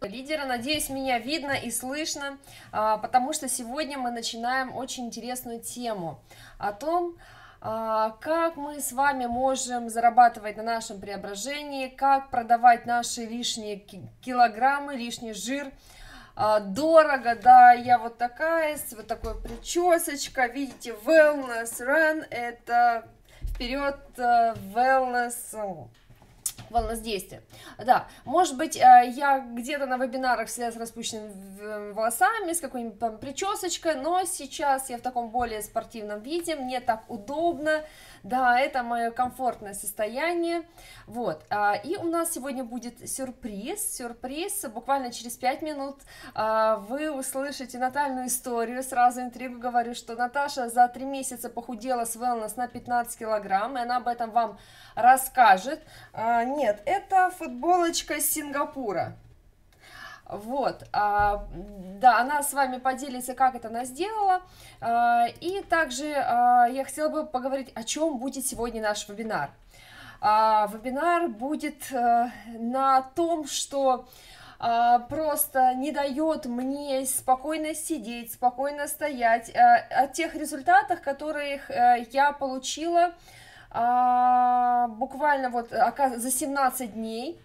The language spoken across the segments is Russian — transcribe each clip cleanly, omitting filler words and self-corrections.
Лидера. Надеюсь, меня видно и слышно, потому что сегодня мы начинаем очень интересную тему о том, как мы с вами можем зарабатывать на нашем преображении, как продавать наши лишние килограммы, лишний жир дорого. Да, я вот такая, с вот такой причесочка, видите, Wellness Run, это вперед wellness действия. Да, может быть, я где-то на вебинарах всегда с распущенными волосами, с какой-нибудь там причесочкой, но сейчас я в таком более спортивном виде, мне так удобно, да, это мое комфортное состояние, вот, и у нас сегодня будет сюрприз, буквально через 5 минут вы услышите Натальную историю, сразу интригу говорю, что Наташа за 3 месяца похудела с Wellness на 15 килограмм, и она об этом вам расскажет. Нет, это футболочка из Сингапура. Вот, да, она с вами поделится, как это она сделала, и также я хотела бы поговорить, о чем будет сегодня наш вебинар. Вебинар будет на том, что просто не дает мне спокойно сидеть, спокойно стоять, о тех результатах, которых я получила буквально вот за 17 дней.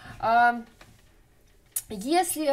Если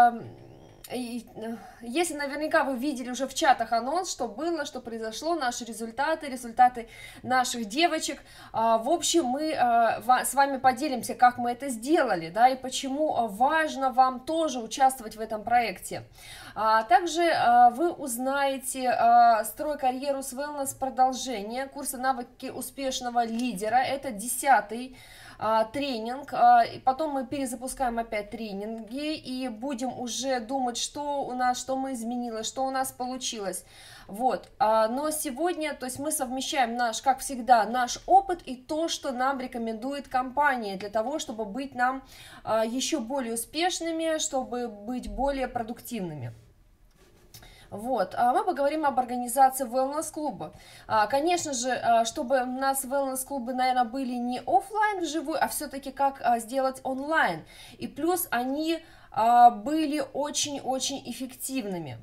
наверняка вы видели уже в чатах анонс, что было, что произошло, наши результаты наших девочек, в общем, мы с вами поделимся, как мы это сделали, да, и почему важно вам тоже участвовать в этом проекте. Также вы узнаете «Строй карьеру с Wellness» продолжение курса «Навыки успешного лидера». Это 10-й тренинг, и потом мы перезапускаем опять тренинги и будем уже думать, что у нас, что мы изменили, что у нас получилось. Вот, но сегодня, то есть мы совмещаем как всегда, наш опыт и то, что нам рекомендует компания для того, чтобы быть нам еще более успешными, чтобы быть более продуктивными. Вот, мы поговорим об организации wellness-клуба. Конечно же, чтобы у нас wellness-клубы, наверное, были не офлайн вживую, а все-таки как сделать онлайн. И плюс они были очень-очень эффективными.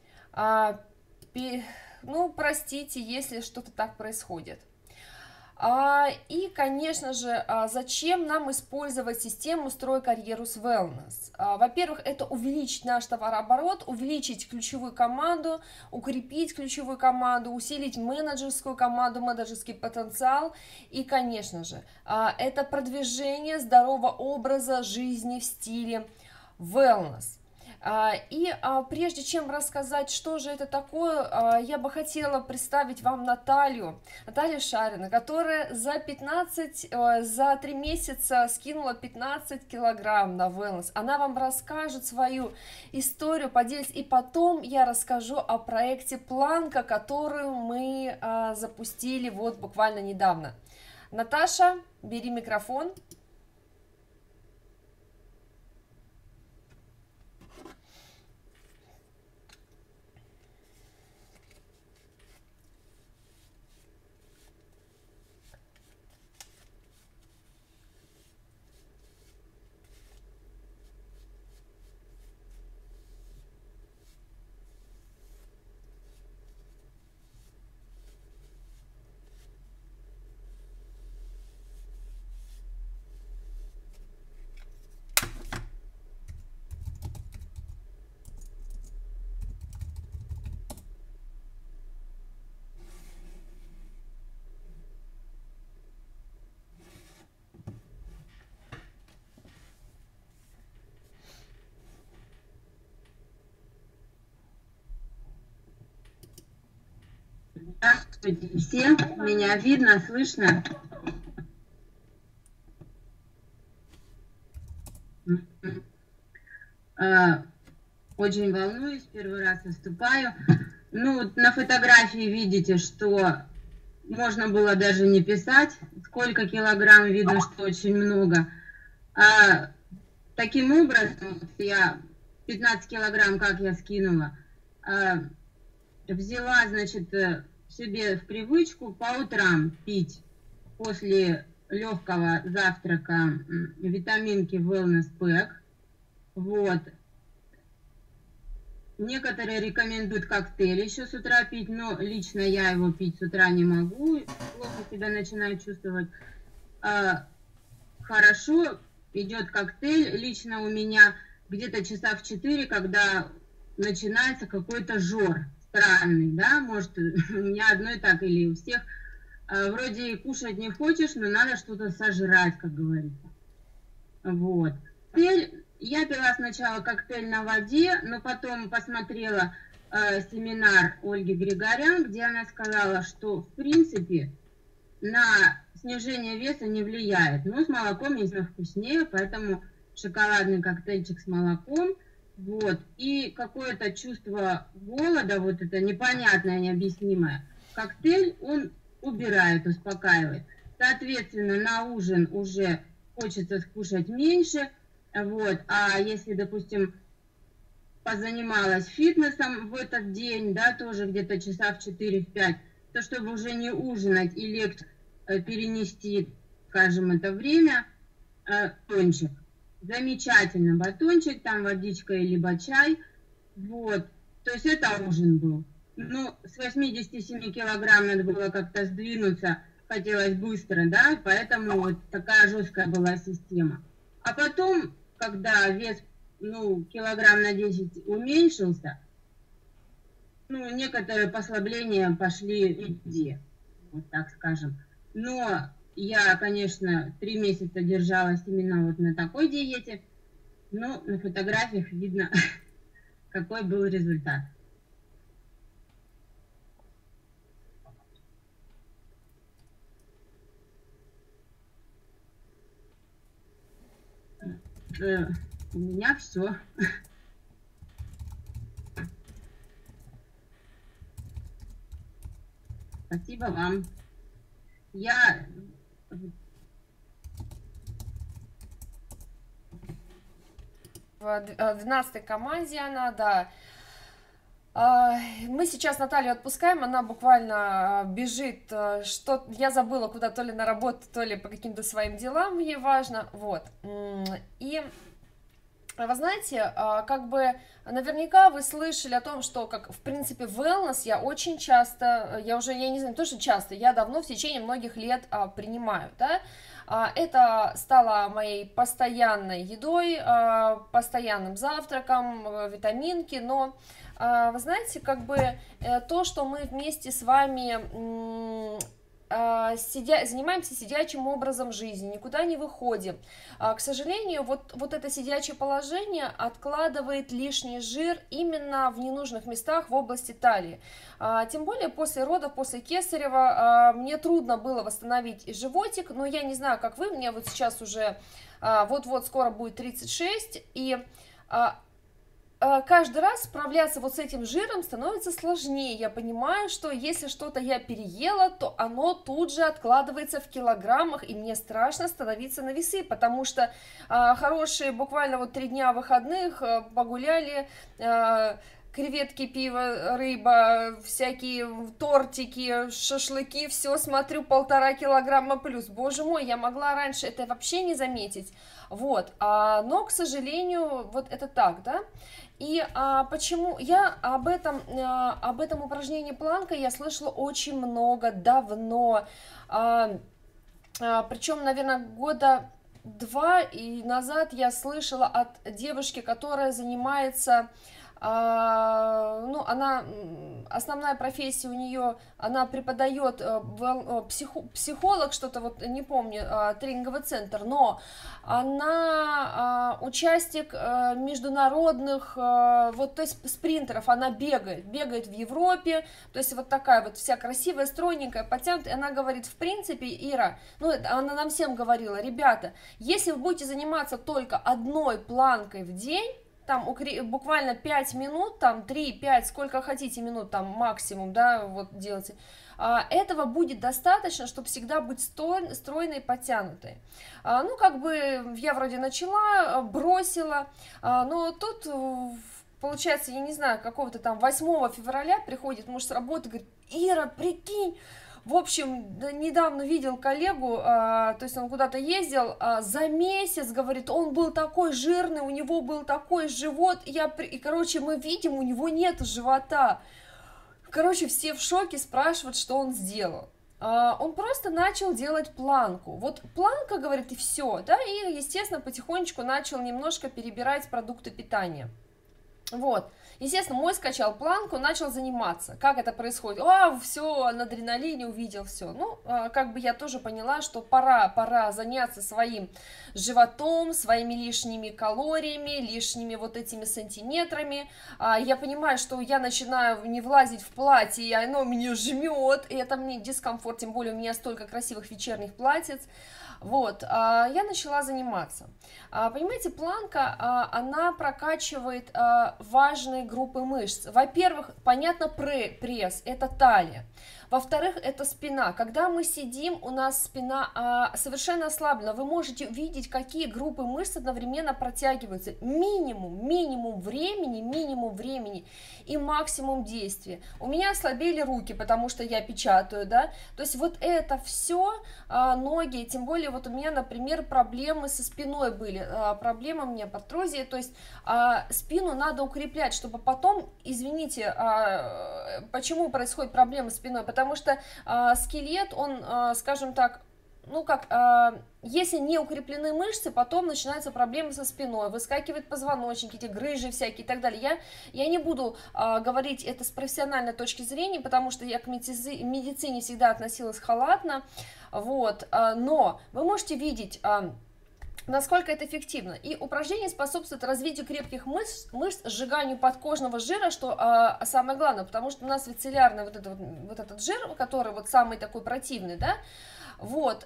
Ну, простите, если что-то так происходит. И, конечно же, зачем нам использовать систему «Строй карьеру с Wellness»? Во-первых, это увеличить наш товарооборот, увеличить ключевую команду, укрепить ключевую команду, усилить менеджерскую команду, менеджерский потенциал. И, конечно же, это продвижение здорового образа жизни в стиле Wellness. И прежде чем рассказать, что же это такое, я бы хотела представить вам Наталью Шарина, которая за 3 месяца скинула 15 килограмм на Wellness. Она вам расскажет свою историю, поделится, и потом я расскажу о проекте Планка, которую мы запустили вот буквально недавно. Наташа, бери микрофон. Здравствуйте всем, меня видно, слышно? Очень волнуюсь, первый раз выступаю. Ну, на фотографии видите, что можно было даже не писать, сколько килограмм, видно, что очень много. Таким образом, я 15 килограмм, как я скинула, взяла, значит, себе в привычку по утрам пить после легкого завтрака витаминки Wellness Pack. Вот. Некоторые рекомендуют коктейль еще с утра пить, но лично я его пить с утра не могу, плохо себя начинаю чувствовать. Хорошо идет коктейль, лично у меня где-то часа в 4, когда начинается какой-то жор странный, да, может, у меня одной так или у всех. Вроде и кушать не хочешь, но надо что-то сожрать, как говорится. Вот. Я пила сначала коктейль на воде, но потом посмотрела семинар Ольги Григорян, где она сказала, что в принципе на снижение веса не влияет. Но с молоком, естественно, вкуснее, поэтому шоколадный коктейльчик с молоком. Вот. И какое-то чувство голода, вот это непонятное, необъяснимое, коктейль, он убирает, успокаивает. Соответственно, на ужин уже хочется скушать меньше. Вот. А если, допустим, позанималась фитнесом в этот день, да, тоже где-то часа в 4-5, то чтобы уже не ужинать и легче перенести, скажем, это время, батончик. Замечательно, батончик, там водичка либо чай. Вот. То есть это ужин был. Ну, с 87 килограмм надо было как-то сдвинуться, хотелось быстро, да, поэтому вот такая жесткая была система. А потом, когда вес, ну, килограмм на 10 уменьшился, ну, некоторые послабления пошли в еде, вот так скажем. Но я, конечно, 3 месяца держалась именно вот на такой диете, но на фотографиях видно, какой был результат. У меня все. Спасибо вам. Я В 12-й команде она, да. Мы сейчас Наталью отпускаем, она буквально бежит, что я забыла куда, то ли на работу, то ли по каким-то своим делам, ей важно, вот. И вы знаете, как бы наверняка вы слышали о том, что, как в принципе, wellness я очень часто, я не знаю, не то, что часто, я давно в течение многих лет принимаю, да. Это стало моей постоянной едой, постоянным завтраком, витаминки, но вы знаете, как бы то, что мы вместе с вами занимаемся сидячим образом жизни, никуда не выходим. К сожалению, вот это сидячее положение откладывает лишний жир именно в ненужных местах в области талии. Тем более после родов, после кесарева мне трудно было восстановить и животик, но я не знаю, как вы, мне вот сейчас уже вот-вот скоро будет 36, и каждый раз справляться вот с этим жиром становится сложнее. Я понимаю, что если что-то я переела, то оно тут же откладывается в килограммах, и мне страшно становиться на весы, потому что хорошие буквально вот 3 дня выходных погуляли, креветки, пиво, рыба, всякие тортики, шашлыки, все, смотрю, 1,5 килограмма плюс. Боже мой, я могла раньше это вообще не заметить. Вот, но, к сожалению, вот это так, да. И почему я об этом упражнении планка я слышала очень много, давно, причем, наверное, года 2 назад я слышала от девушки, которая занимается, ну, она, основная профессия у нее, она преподает, психолог, что-то вот, не помню, тренинговый центр, но она участник международных, вот, то есть спринтеров, она бегает в Европе, то есть вот такая вот вся красивая, стройненькая, подтянутая, она говорит, в принципе, Ира, ну, она нам всем говорила, ребята, если вы будете заниматься только одной планкой в день, там буквально 5 минут, там 3-5, сколько хотите минут, там максимум, да, вот делайте, этого будет достаточно, чтобы всегда быть стройной и подтянутой. Ну, как бы я вроде начала, бросила, но тут, получается, я не знаю, какого-то там 8 февраля приходит муж с работы, говорит, Ира, прикинь, В общем, недавно видел коллегу, то есть он куда-то ездил, за месяц, говорит, он был такой жирный, у него был такой живот, и, короче, мы видим, у него нет живота. Короче, все в шоке, спрашивают, что он сделал. Он просто начал делать планку. Вот планка, говорит, и все, да, и, естественно, потихонечку начал немножко перебирать продукты питания. Вот, естественно, мой скачал планку, начал заниматься. Как это происходит? Все, на адреналине увидел все. Ну, как бы я тоже поняла, что пора заняться своим животом, своими лишними калориями, лишними вот этими сантиметрами. Я понимаю, что я начинаю не влазить в платье, и оно меня жмет, и это мне дискомфорт, тем более у меня столько красивых вечерних платьиц. Вот, я начала заниматься. Понимаете, планка, она прокачивает важные группы мышц. Во-первых, понятно, пресс, это талия. Во-вторых, это спина. Когда мы сидим, у нас спина совершенно ослаблена. Вы можете видеть, какие группы мышц одновременно протягиваются. Минимум времени и максимум действия. У меня ослабели руки, потому что я печатаю, да. То есть вот это все, ноги, тем более вот у меня, например, проблемы со спиной были. Проблема у меня протрузия, то есть спину надо укреплять, чтобы потом, извините, почему происходит проблема с спиной? Потому что скелет, он, скажем так, ну как, если не укреплены мышцы, потом начинаются проблемы со спиной, выскакивают позвоночники, эти грыжи всякие и так далее. Я не буду говорить это с профессиональной точки зрения, потому что я к медицине всегда относилась халатно, вот, но вы можете видеть, насколько это эффективно. И упражнение способствует развитию крепких мышц, сжиганию подкожного жира, что самое главное, потому что у нас ведь целлярный вот этот жир, который вот самый такой противный, да, вот,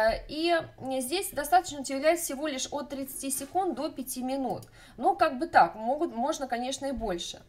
и здесь достаточно уделять всего лишь от 30 секунд до 5 минут, ну, как бы так, можно, конечно, и больше.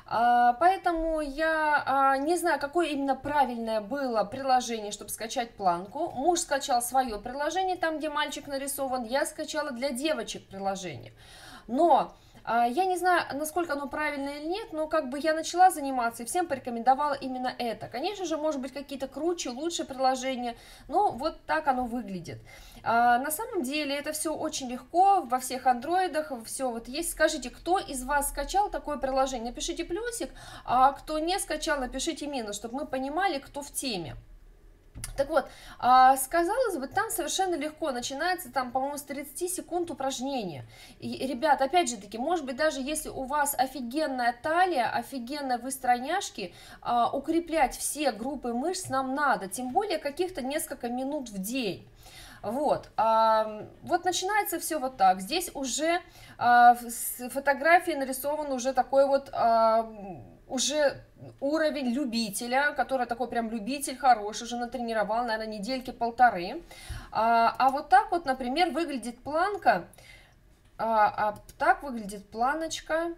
Поэтому я не знаю, какое именно правильное было приложение, чтобы скачать планку. Муж скачал свое приложение, там, где мальчик нарисован, я скачала для девочек приложение. Но я не знаю, насколько оно правильное или нет, но как бы я начала заниматься и всем порекомендовала именно это. Конечно же, может быть, какие-то круче, лучше приложения, но вот так оно выглядит. На самом деле это все очень легко, во всех андроидах все вот есть. Скажите, кто из вас скачал такое приложение? Напишите плюсик, а кто не скачал, напишите минус, чтобы мы понимали, кто в теме. Так вот, казалось бы, там совершенно легко, начинается там, по-моему, с 30 секунд упражнения. И, ребят, опять же таки, может быть, даже если у вас офигенная талия, офигенные вы стройняшки, укреплять все группы мышц нам надо, тем более каких-то несколько минут в день. Вот, вот начинается все вот так. Здесь уже с фотографии нарисован уже такой вот уже уровень любителя, который такой прям любитель хороший, уже натренировал, наверное, недельки полторы. А вот так вот, например, выглядит планка, так выглядит планочка,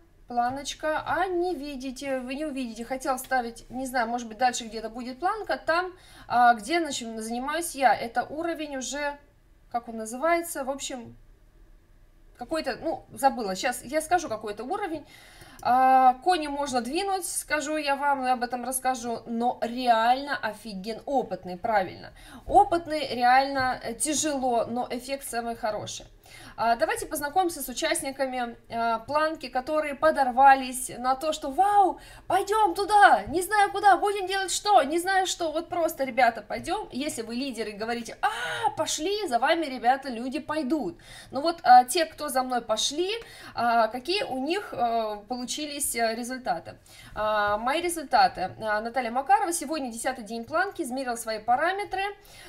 не видите, вы не увидите. Хотел ставить, не знаю, может быть, дальше где-то будет планка, там, где, значит, занимаюсь я. Это уровень уже, как он называется, в общем, какой-то, ну, забыла, сейчас я скажу, какой это уровень. Кони можно двинуть, скажу я вам, я об этом расскажу, но реально офиген, опытный, правильно. Опытный, реально тяжело, но эффект самый хороший. Давайте познакомимся с участниками планки, которые подорвались на то, что вау, пойдем туда, не знаю куда, будем делать что, не знаю что, вот просто, ребята, пойдем. Если вы лидеры, говорите, пошли, за вами, ребята, люди пойдут. Ну вот те, кто за мной пошли, какие у них получились результаты. Мои результаты. Наталья Макарова, сегодня 10-й день планки, измерила свои параметры.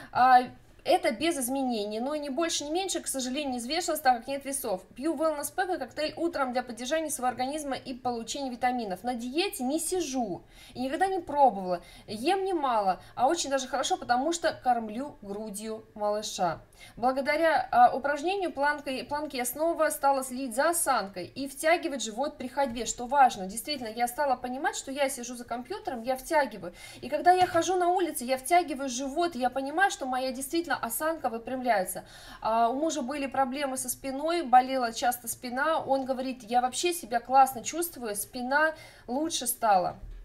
Это без изменений, но не больше, не меньше, к сожалению, не взвешивалась, так как нет весов. Пью Wellness Pack, коктейль утром для поддержания своего организма и получения витаминов. На диете не сижу и никогда не пробовала. Ем немало, а очень даже хорошо, потому что кормлю грудью малыша. Благодаря упражнению планки я снова стала следить за осанкой и втягивать живот при ходьбе, что важно. Действительно, я стала понимать, что я сижу за компьютером, я втягиваю. И когда я хожу на улице, я втягиваю живот, и я понимаю, что моя действительно осанка выпрямляется. У мужа были проблемы со спиной, болела часто спина. Он говорит, я вообще себя классно чувствую, спина лучше стала.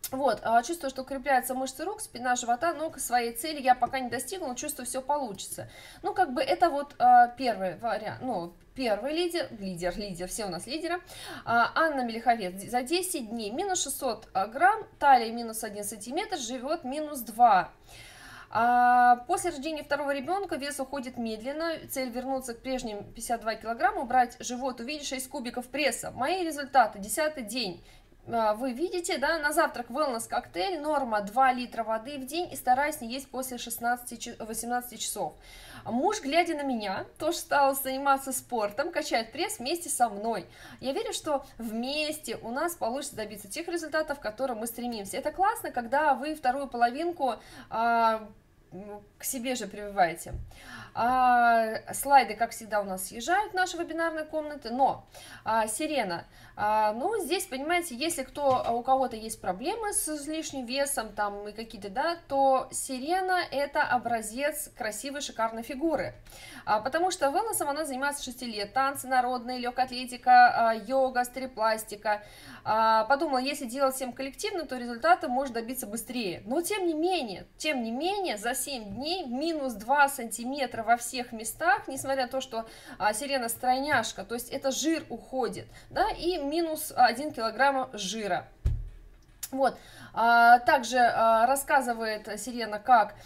Вот, чувствую, что укрепляются мышцы рук, спина, живота, но к своей цели я пока не достигла, но чувствую, все получится. Ну, как бы это вот первый вариант, ну, первый лидер, все у нас лидеры. Анна Мелиховец, за 10 дней минус 600 грамм, талия минус 1 сантиметр, живот минус 2. После рождения второго ребенка вес уходит медленно, цель вернуться к прежним 52 килограмма, убрать живот, увидеть 6 кубиков пресса. Мои результаты, 10-й день. Вы видите, да, на завтрак wellness коктейль, норма 2 литра воды в день и стараюсь не есть после 18 часов. Муж, глядя на меня, тоже стал заниматься спортом, качает пресс вместе со мной. Я верю, что вместе у нас получится добиться тех результатов, к которым мы стремимся. Это классно, когда вы вторую половинку к себе же прививаете. Слайды, как всегда, у нас съезжают в наши вебинарные комнаты, но Сирена, ну, здесь, понимаете, если у кого-то есть проблемы с лишним весом, там, и какие-то, да, то Сирена – это образец красивой, шикарной фигуры, потому что wellness она занимается 6 лет, танцы народные, легкая атлетика, йога, стереопластика. Подумала, если делать всем коллективно, то результата можно добиться быстрее, но тем не менее, за 7 дней минус 2 сантиметра во всех местах, несмотря на то, что Сирена стройняшка, то есть это жир уходит, да, и минус 1 килограмм жира. Вот, также рассказывает Сирена, как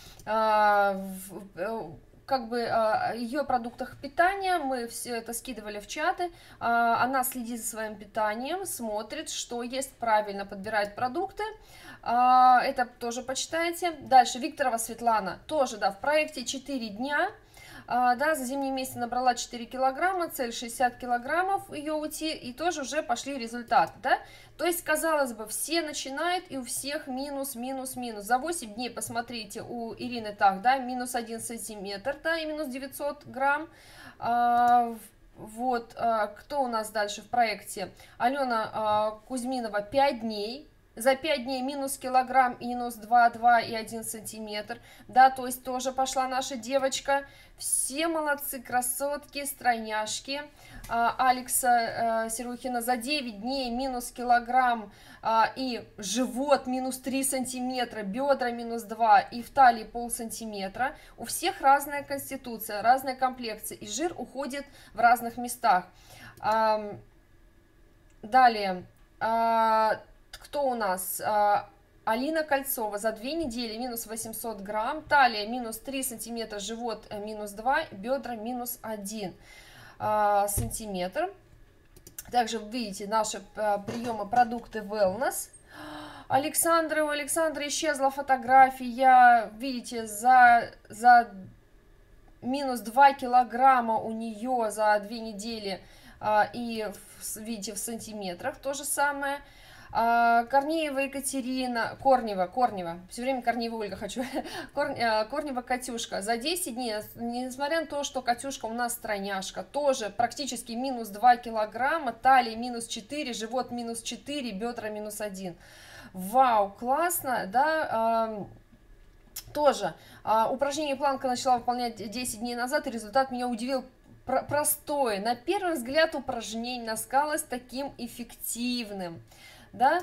бы ее продуктах питания, мы все это скидывали в чаты, она следит за своим питанием, смотрит, что есть, правильно подбирает продукты, это тоже почитайте. Дальше Викторова Светлана, тоже, да, в проекте 4 дня, да, за зимний месяц набрала 4 килограмма, цель 60 килограммов ее уйти, и тоже уже пошли результаты, да, то есть, казалось бы, все начинают, и у всех минус. За 8 дней, посмотрите, у Ирины так, да, минус 1 сантиметр, да, и минус 900 грамм, вот, кто у нас дальше в проекте? Алена Кузьминова, 5 дней. За 5 дней минус килограмм, минус 2 и 1 сантиметр, да, то есть тоже пошла наша девочка. Все молодцы, красотки, стройняшки. Алекса Серухина за 9 дней минус килограмм и живот минус 3 сантиметра, бедра минус 2 и в талии полсантиметра. У всех разная конституция, разная комплекция, и жир уходит в разных местах. Далее. Кто у нас? Алина Кольцова за 2 недели минус 800 грамм, талия минус 3 сантиметра, живот минус 2, бедра минус 1 сантиметр. Также видите наши приемы продукты wellness. У Александры исчезла фотография, видите, за минус 2 килограмма у нее за 2 недели, и видите в сантиметрах то же самое. Корнеева Екатерина, Корнева, все время Корнеева Ольга хочу, Корнева Катюшка, за 10 дней, несмотря на то, что Катюшка у нас стройняшка, тоже практически минус 2 килограмма, талия минус 4, живот минус 4, бедра минус 1. Вау, классно, да, тоже упражнение планка начала выполнять 10 дней назад, и результат меня удивил. Простое, на первый взгляд упражнение наскалось таким эффективным, да.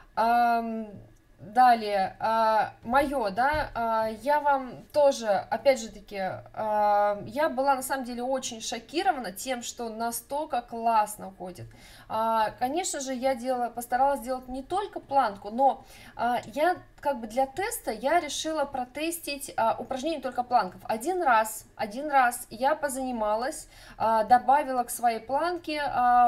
Далее, мое, да, я вам тоже, опять же таки, я была на самом деле очень шокирована тем, что настолько классно уходит. Конечно же, я постаралась сделать не только планку, но я как бы для теста я решила протестить упражнение только планков. Один раз я позанималась, добавила к своей планке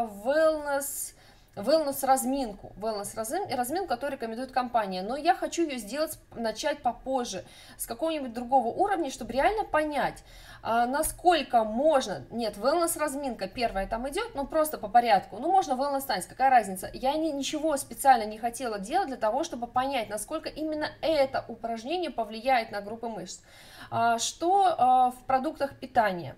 wellness-разминку, которую рекомендует компания, но я хочу ее начать попозже, с какого-нибудь другого уровня, чтобы реально понять, насколько можно, нет, wellness-разминка первая там идет, ну просто по порядку, ну можно wellness-танец, какая разница, я ничего специально не хотела делать для того, чтобы понять, насколько именно это упражнение повлияет на группы мышц. Что в продуктах питания?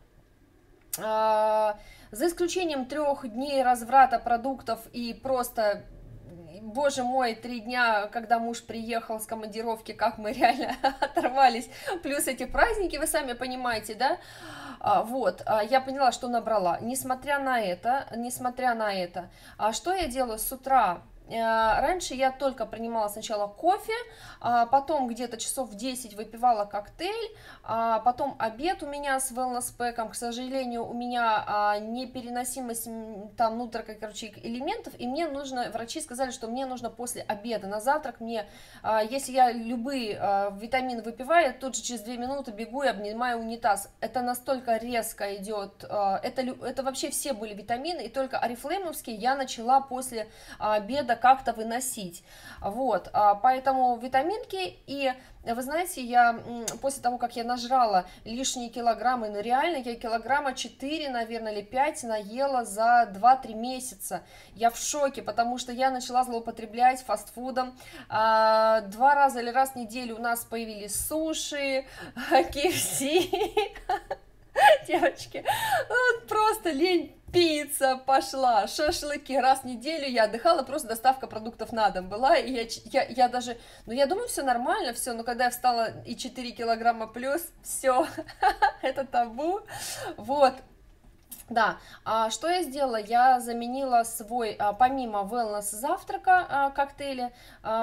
За исключением 3 дней разврата продуктов и просто, боже мой, 3 дня, когда муж приехал с командировки, как мы реально оторвались, плюс эти праздники, вы сами понимаете, да, вот, я поняла, что набрала, несмотря на это, что я делаю с утра? раньше я только принимала сначала кофе, потом где-то часов в 10 выпивала коктейль, потом обед у меня с wellness пэком. К сожалению, у меня непереносимость там короче, элементов, и мне нужно, врачи сказали, что мне нужно после обеда на завтрак, мне, если я любые витамины выпиваю, я тут же через 2 минуты бегу и обнимаю унитаз. Это настолько резко идет, это вообще все были витамины, и только орифлеймовские я начала после обеда как-то выносить. Вот, поэтому витаминки, и вы знаете, я после того, как я нажрала лишние килограммы, ну реально я килограмма 4, наверное, или 5 наела за 2-3 месяца. Я в шоке, потому что я начала злоупотреблять фастфудом. 2 раза или раз в неделю у нас появились суши, KFC. Девочки, вот просто лень, пицца пошла, шашлыки, раз в неделю я отдыхала, просто доставка продуктов на дом была, и я даже, ну я думаю, все нормально, все, но когда я встала и 4 килограмма плюс, все, это табу, вот. Да, что я сделала? Я заменила свой, помимо wellness завтрака коктейли,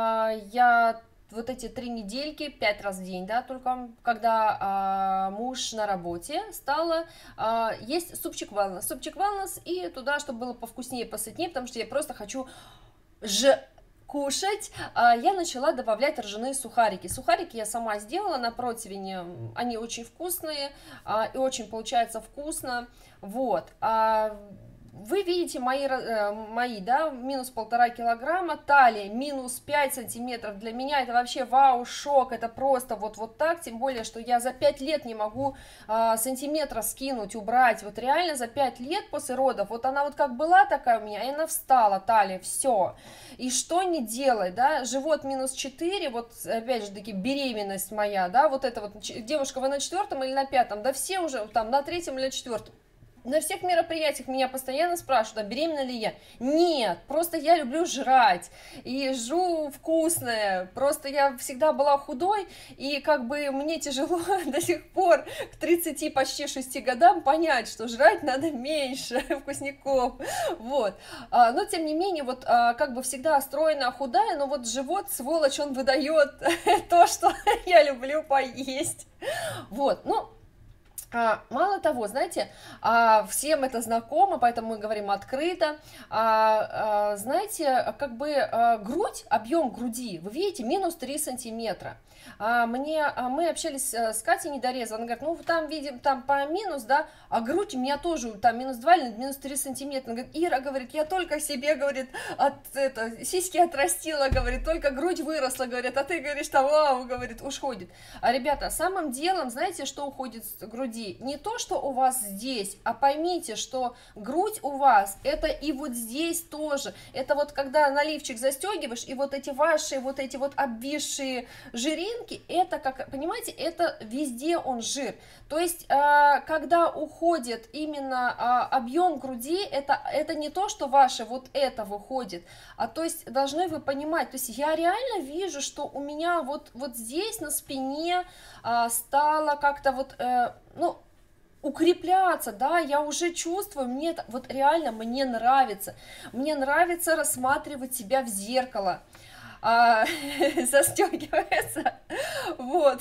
я вот эти 3 недельки, 5 раз в день, да, только когда муж на работе, стала есть супчик wellness, и туда, чтобы было повкуснее, посытнее, потому что я просто хочу кушать, я начала добавлять ржаные сухарики. Сухарики я сама сделала на противне, они очень вкусные, и очень получается вкусно, вот. Вы видите мои, да, минус 1,5 килограмма, талия минус 5 сантиметров, для меня это вообще вау, шок, это просто вот так, тем более, что я за 5 лет не могу сантиметра скинуть, убрать, вот реально за 5 лет после родов, вот она вот как была такая у меня, и она встала, талия, все, и что не делать, да, живот минус 4, вот опять же таки беременность моя, да, вот эта вот девушка, вы на 4-м или на 5-м, да все уже там на 3-м или 4-м. На всех мероприятиях меня постоянно спрашивают, а беременна ли я? Нет, просто я люблю жрать, и жру вкусное, просто я всегда была худой, и как бы мне тяжело до сих пор к 30 почти 6 годам понять, что жрать надо меньше вкусняков, вот, но тем не менее, вот как бы всегда стройная, худая, но вот живот, сволочь, он выдает то, что я люблю поесть, вот, ну, мало того, знаете, всем это знакомо, поэтому мы говорим открыто, знаете, как бы грудь, объем груди, вы видите, минус 3 сантиметра. Мы общались с Катей Недорезовой, она говорит, ну там видим, там по минус, да, а грудь у меня тоже там минус 2 или минус 3 сантиметра. Она говорит, Ира, говорит, я только себе, говорит, сиськи отрастила, говорит, только грудь выросла, говорит, а ты говоришь, там, вау, говорит, уходит. Ребята, самым делом, знаете, что уходит с груди? Не то, что у вас здесь, а поймите, что грудь у вас, это и вот здесь тоже, это вот когда наливчик застегиваешь, и вот эти ваши, вот эти вот обвисшие жиринки, это, как, понимаете, это везде он жир, то есть, когда уходит именно объем груди, это не то, что ваше, вот это выходит, а то есть, должны вы понимать, то есть, я реально вижу, что у меня вот здесь на спине стало как-то вот, ну, укрепляться, да, я уже чувствую, мне это, вот реально мне нравится рассматривать себя в зеркало, застегивается, вот,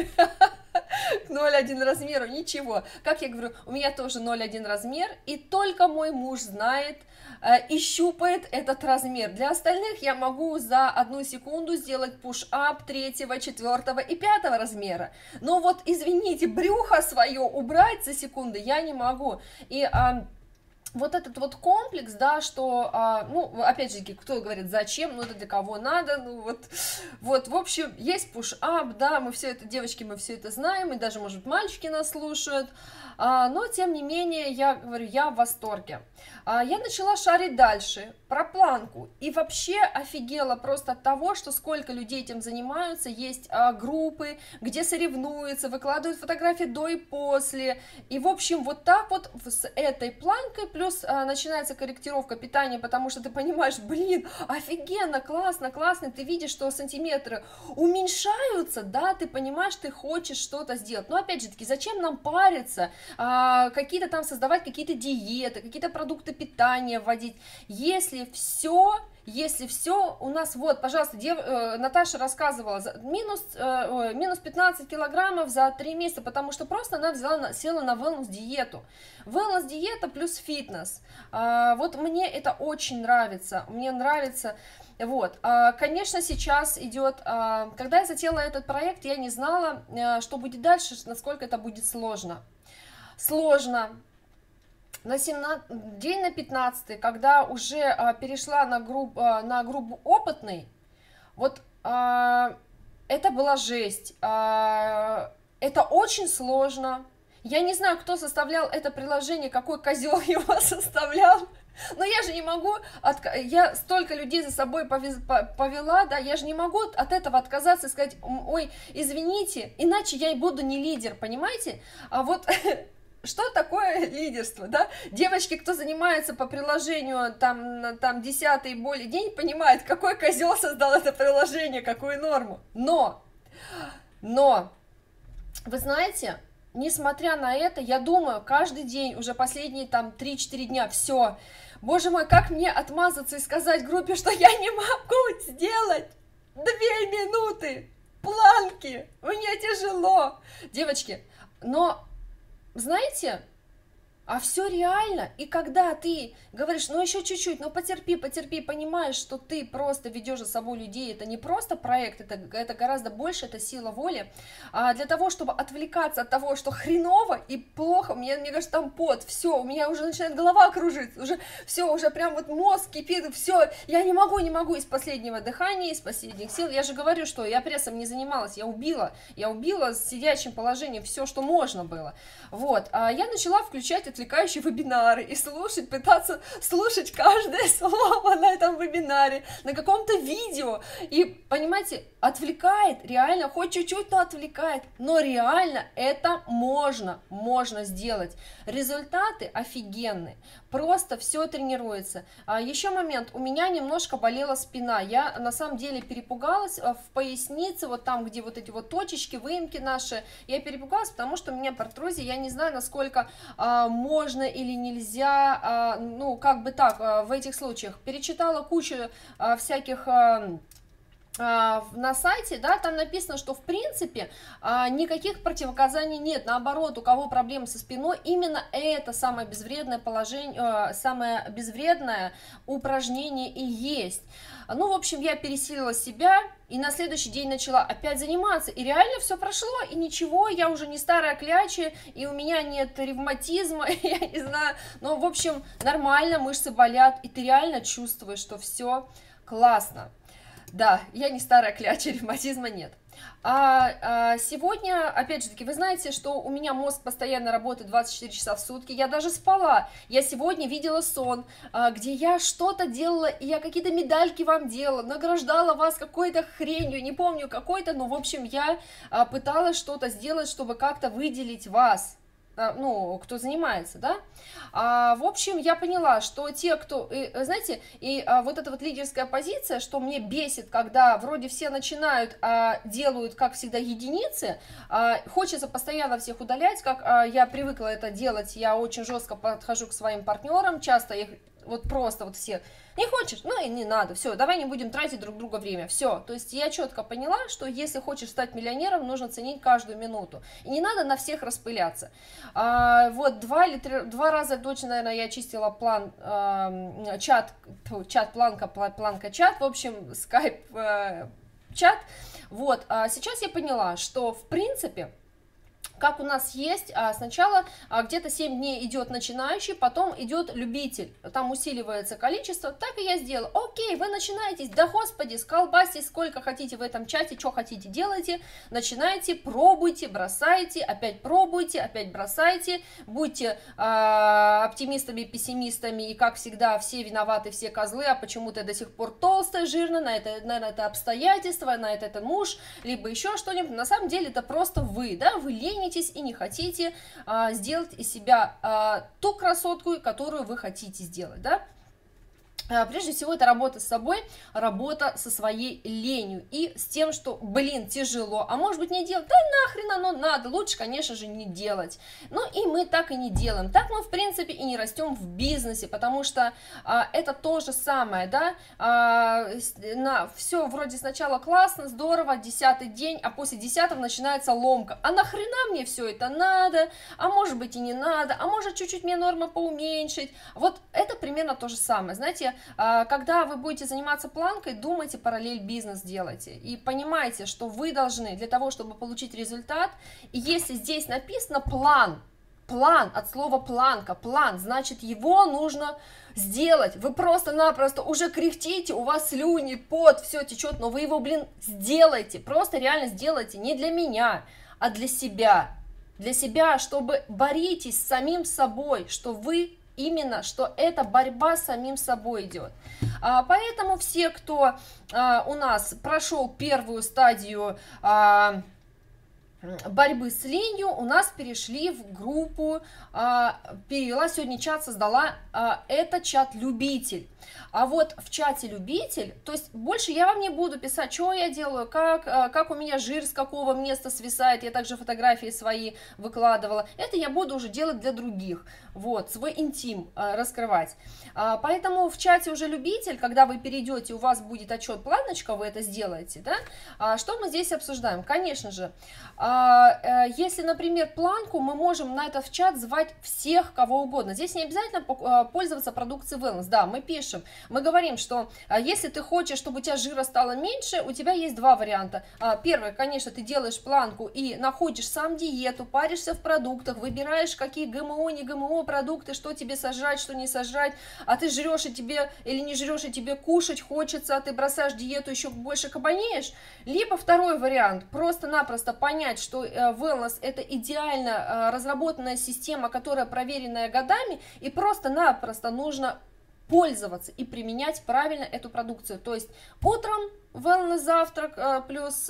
к 0,1 размеру, ничего, как я говорю, у меня тоже 0,1 размер, и только мой муж знает и щупает этот размер, для остальных я могу за 1 секунду сделать пуш-ап 3, 4 и 5 размера, но вот, извините, брюхо свое убрать за секунду я не могу, и вот этот вот комплекс, да, что, ну, опять же, кто говорит, зачем, ну, это для кого надо, ну, вот, в общем, есть пуш-ап, да, мы все это, девочки, мы все это знаем, и даже, может, мальчики нас слушают, но, тем не менее, я говорю, я в восторге. Я начала шарить дальше, про планку, и вообще офигела просто от того, что сколько людей этим занимаются, есть группы, где соревнуются, выкладывают фотографии до и после, и, в общем, вот так вот с этой планкой, плюс начинается корректировка питания, потому что ты понимаешь, блин, офигенно, классно, классно, ты видишь, что сантиметры уменьшаются, да, ты понимаешь, ты хочешь что-то сделать, но, опять же таки, зачем нам париться, какие-то там создавать какие-то диеты, какие-то продукты питания вводить, если если все у нас, вот, пожалуйста, Наташа рассказывала, минус 15 килограммов за 3 месяца, потому что просто она села на wellness-диету. Wellness-диета плюс фитнес. Вот мне это очень нравится, мне нравится. Вот, конечно, сейчас идет, когда я затеяла этот проект, я не знала, что будет дальше, насколько это будет сложно. День на 15, когда уже перешла на группу опытный, вот это была жесть, это очень сложно. Я не знаю, кто составлял это приложение, какой козел его составлял, но я же не могу, я столько людей за собой повела, да, я же не могу от этого отказаться и сказать, ой, извините, иначе я и буду не лидер, понимаете? А вот что такое лидерство, да? Девочки, кто занимается по приложению там 10-й и более день, понимает, какой козел создал это приложение, какую норму. Но, вы знаете, несмотря на это, я думаю, каждый день, уже последние там 3-4 дня, все, боже мой, как мне отмазаться и сказать группе, что я не могу сделать 2 минуты планки, мне тяжело. Девочки, но знаете, а все реально, и когда ты говоришь, ну еще чуть-чуть, ну потерпи, понимаешь, что ты просто ведешь за собой людей, это не просто проект, это гораздо больше, это сила воли, для того, чтобы отвлекаться от того, что хреново и плохо, мне кажется, там пот, все, у меня уже начинает голова кружиться, уже все, уже прям вот мозг кипит, все, я не могу из последнего дыхания, из последних сил, я же говорю, что я прессом не занималась, я убила с сидячим положением все, что можно было, вот, я начала включать отвлекающие вебинары и пытаться слушать каждое слово на этом вебинаре, на каком-то видео, и, понимаете, отвлекает, реально, хоть чуть-чуть, но отвлекает, но реально это можно сделать, результаты офигенные, просто все тренируется. Еще момент, у меня немножко болела спина, я на самом деле перепугалась в пояснице, вот там, где вот эти вот точечки, выемки наши, я перепугалась, потому что у меня протрузия, я не знаю, насколько можно или нельзя, ну, как бы так, в этих случаях. Перечитала кучу всяких на сайте, да, там написано, что в принципе никаких противопоказаний нет, наоборот, у кого проблемы со спиной, именно это самое безвредное положение, самое безвредное упражнение и есть. Ну, в общем, я пересилила себя и на следующий день начала опять заниматься, и реально все прошло, и ничего, я уже не старая кляча, и у меня нет ревматизма, я не знаю, но, в общем, нормально, мышцы болят, и ты реально чувствуешь, что все классно. Да, я не старая кляча, ревматизма нет. Сегодня, опять же таки, вы знаете, что у меня мозг постоянно работает 24 часа в сутки, я даже спала, я сегодня видела сон, где я что-то делала, и я какие-то медальки вам делала, награждала вас какой-то хренью, не помню какой-то, но, в общем, я пыталась что-то сделать, чтобы как-то выделить вас, ну, кто занимается, да, в общем, я поняла, что те, кто, знаете, и вот эта вот лидерская позиция, что мне бесит, когда вроде все начинают, делают, как всегда, единицы, хочется постоянно всех удалять, как я привыкла это делать, я очень жестко подхожу к своим партнерам, часто их вот просто вот все, не хочешь, ну и не надо, все, давай не будем тратить друг друга время, все, то есть я четко поняла, что если хочешь стать миллионером, нужно ценить каждую минуту, и не надо на всех распыляться. Вот 2 раза точно, наверное, я чистила чат, планка-чат, в общем, скайп чат, вот, сейчас я поняла, что в принципе, как у нас есть, сначала где-то 7 дней идет начинающий, потом идет любитель, там усиливается количество, так и я сделала, окей, вы начинаетесь, да господи, сколбасьтесь сколько хотите в этом чате, что хотите делайте, начинайте, пробуйте, бросайте, опять пробуйте, опять бросайте, будьте оптимистами, пессимистами, и как всегда все виноваты, все козлы, а почему ты до сих пор толстая, жирная, наверное, это обстоятельства, на это муж, либо еще что-нибудь, на самом деле это просто вы, да, вы ленитесь и не хотите сделать из себя ту красотку, которую вы хотите сделать, да. Прежде всего, это работа с собой, работа со своей ленью и с тем, что, блин, тяжело, а может быть не делать, да нахрен оно надо, лучше, конечно же, не делать. Ну и мы так и не делаем, так мы, в принципе, и не растем в бизнесе, потому что это то же самое, да, все вроде сначала классно, здорово, 10-й день, а после 10-го начинается ломка, а нахрена мне все это надо, а может быть и не надо, а может чуть-чуть мне нормы поуменьшить, вот это примерно то же самое, знаете, когда вы будете заниматься планкой, думайте, параллель бизнес делайте. И понимайте, что вы должны для того, чтобы получить результат, и если здесь написано план от слова планка, план, значит его нужно сделать. Вы просто-напросто уже кряхтите, у вас слюни, пот, все течет, но вы его, блин, сделайте. Просто реально сделайте не для меня, а для себя. Для себя, чтобы боритесь с самим собой, что вы именно, что это борьба с самим собой идет. Поэтому все, кто у нас прошел первую стадию борьбы с ленью, у нас перешли в группу, перевела сегодня чат, создала, это чат любитель. А вот в чате любитель, то есть больше я вам не буду писать, что я делаю, как у меня жир с какого места свисает, я также фотографии свои выкладывала, это я буду уже делать для других, вот, свой интим раскрывать. Поэтому в чате уже любитель, когда вы перейдете, у вас будет отчет планочка, вы это сделаете, да, что мы здесь обсуждаем? Конечно же, если, например, планку, мы можем на этот чат звать всех, кого угодно, здесь не обязательно пользоваться продукцией wellness, да, мы пишем, мы говорим, что если ты хочешь, чтобы у тебя жира стало меньше, у тебя есть два варианта. Первый, конечно, ты делаешь планку и находишь сам диету, паришься в продуктах, выбираешь, какие ГМО, не ГМО продукты, что тебе сожрать, что не сожрать, а ты жрешь и тебе, или не жрешь, и тебе кушать хочется, а ты бросаешь диету, еще больше кабанеешь. Либо второй вариант, просто-напросто понять, что wellness это идеально разработанная система, которая проверенная годами, и просто-напросто нужно пользоваться и применять правильно эту продукцию. То есть утром wellness завтрак плюс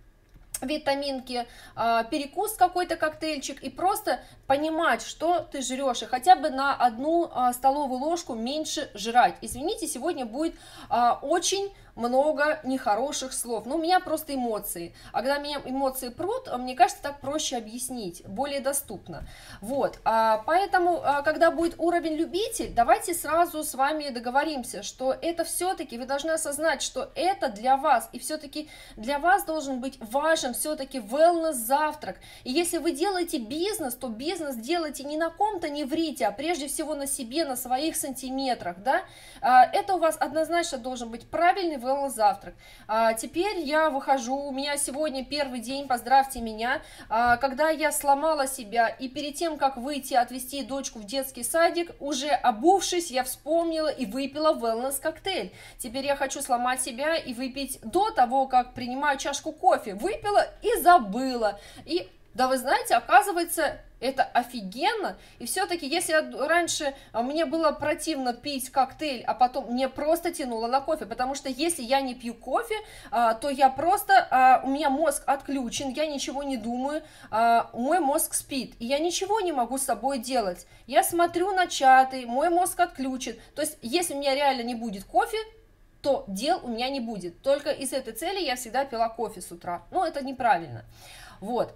витаминки, перекус какой-то, коктейльчик, и просто понимать, что ты жрешь, и хотя бы на 1 столовую ложку меньше жрать. Извините, сегодня будет очень много нехороших слов, но у меня просто эмоции, а когда меня эмоции прут, мне кажется, так проще объяснить, более доступно, вот, поэтому, когда будет уровень любитель, давайте сразу с вами договоримся, что это все-таки, вы должны осознать, что это для вас, и все-таки для вас должен быть важен все-таки wellness завтрак, и если вы делаете бизнес, то бизнес делайте не на ком-то, не врите, а прежде всего на себе, на своих сантиметрах, да, это у вас однозначно должен быть правильный wellness завтрак. Теперь я выхожу, у меня сегодня первый день, поздравьте меня, когда я сломала себя, и перед тем, как выйти отвезти дочку в детский садик, уже обувшись, я вспомнила и выпила wellness коктейль. Теперь я хочу сломать себя и выпить до того, как принимаю чашку кофе. Выпила и забыла. И да, вы знаете, оказывается, это офигенно, и все-таки, если раньше мне было противно пить коктейль, а потом мне просто тянуло на кофе, потому что если я не пью кофе, то я просто, у меня мозг отключен, я ничего не думаю, мой мозг спит, и я ничего не могу с собой делать. Я смотрю на чаты, мой мозг отключен, то есть, если у меня реально не будет кофе, то дел у меня не будет. Только из этой цели я всегда пила кофе с утра, но это неправильно, вот.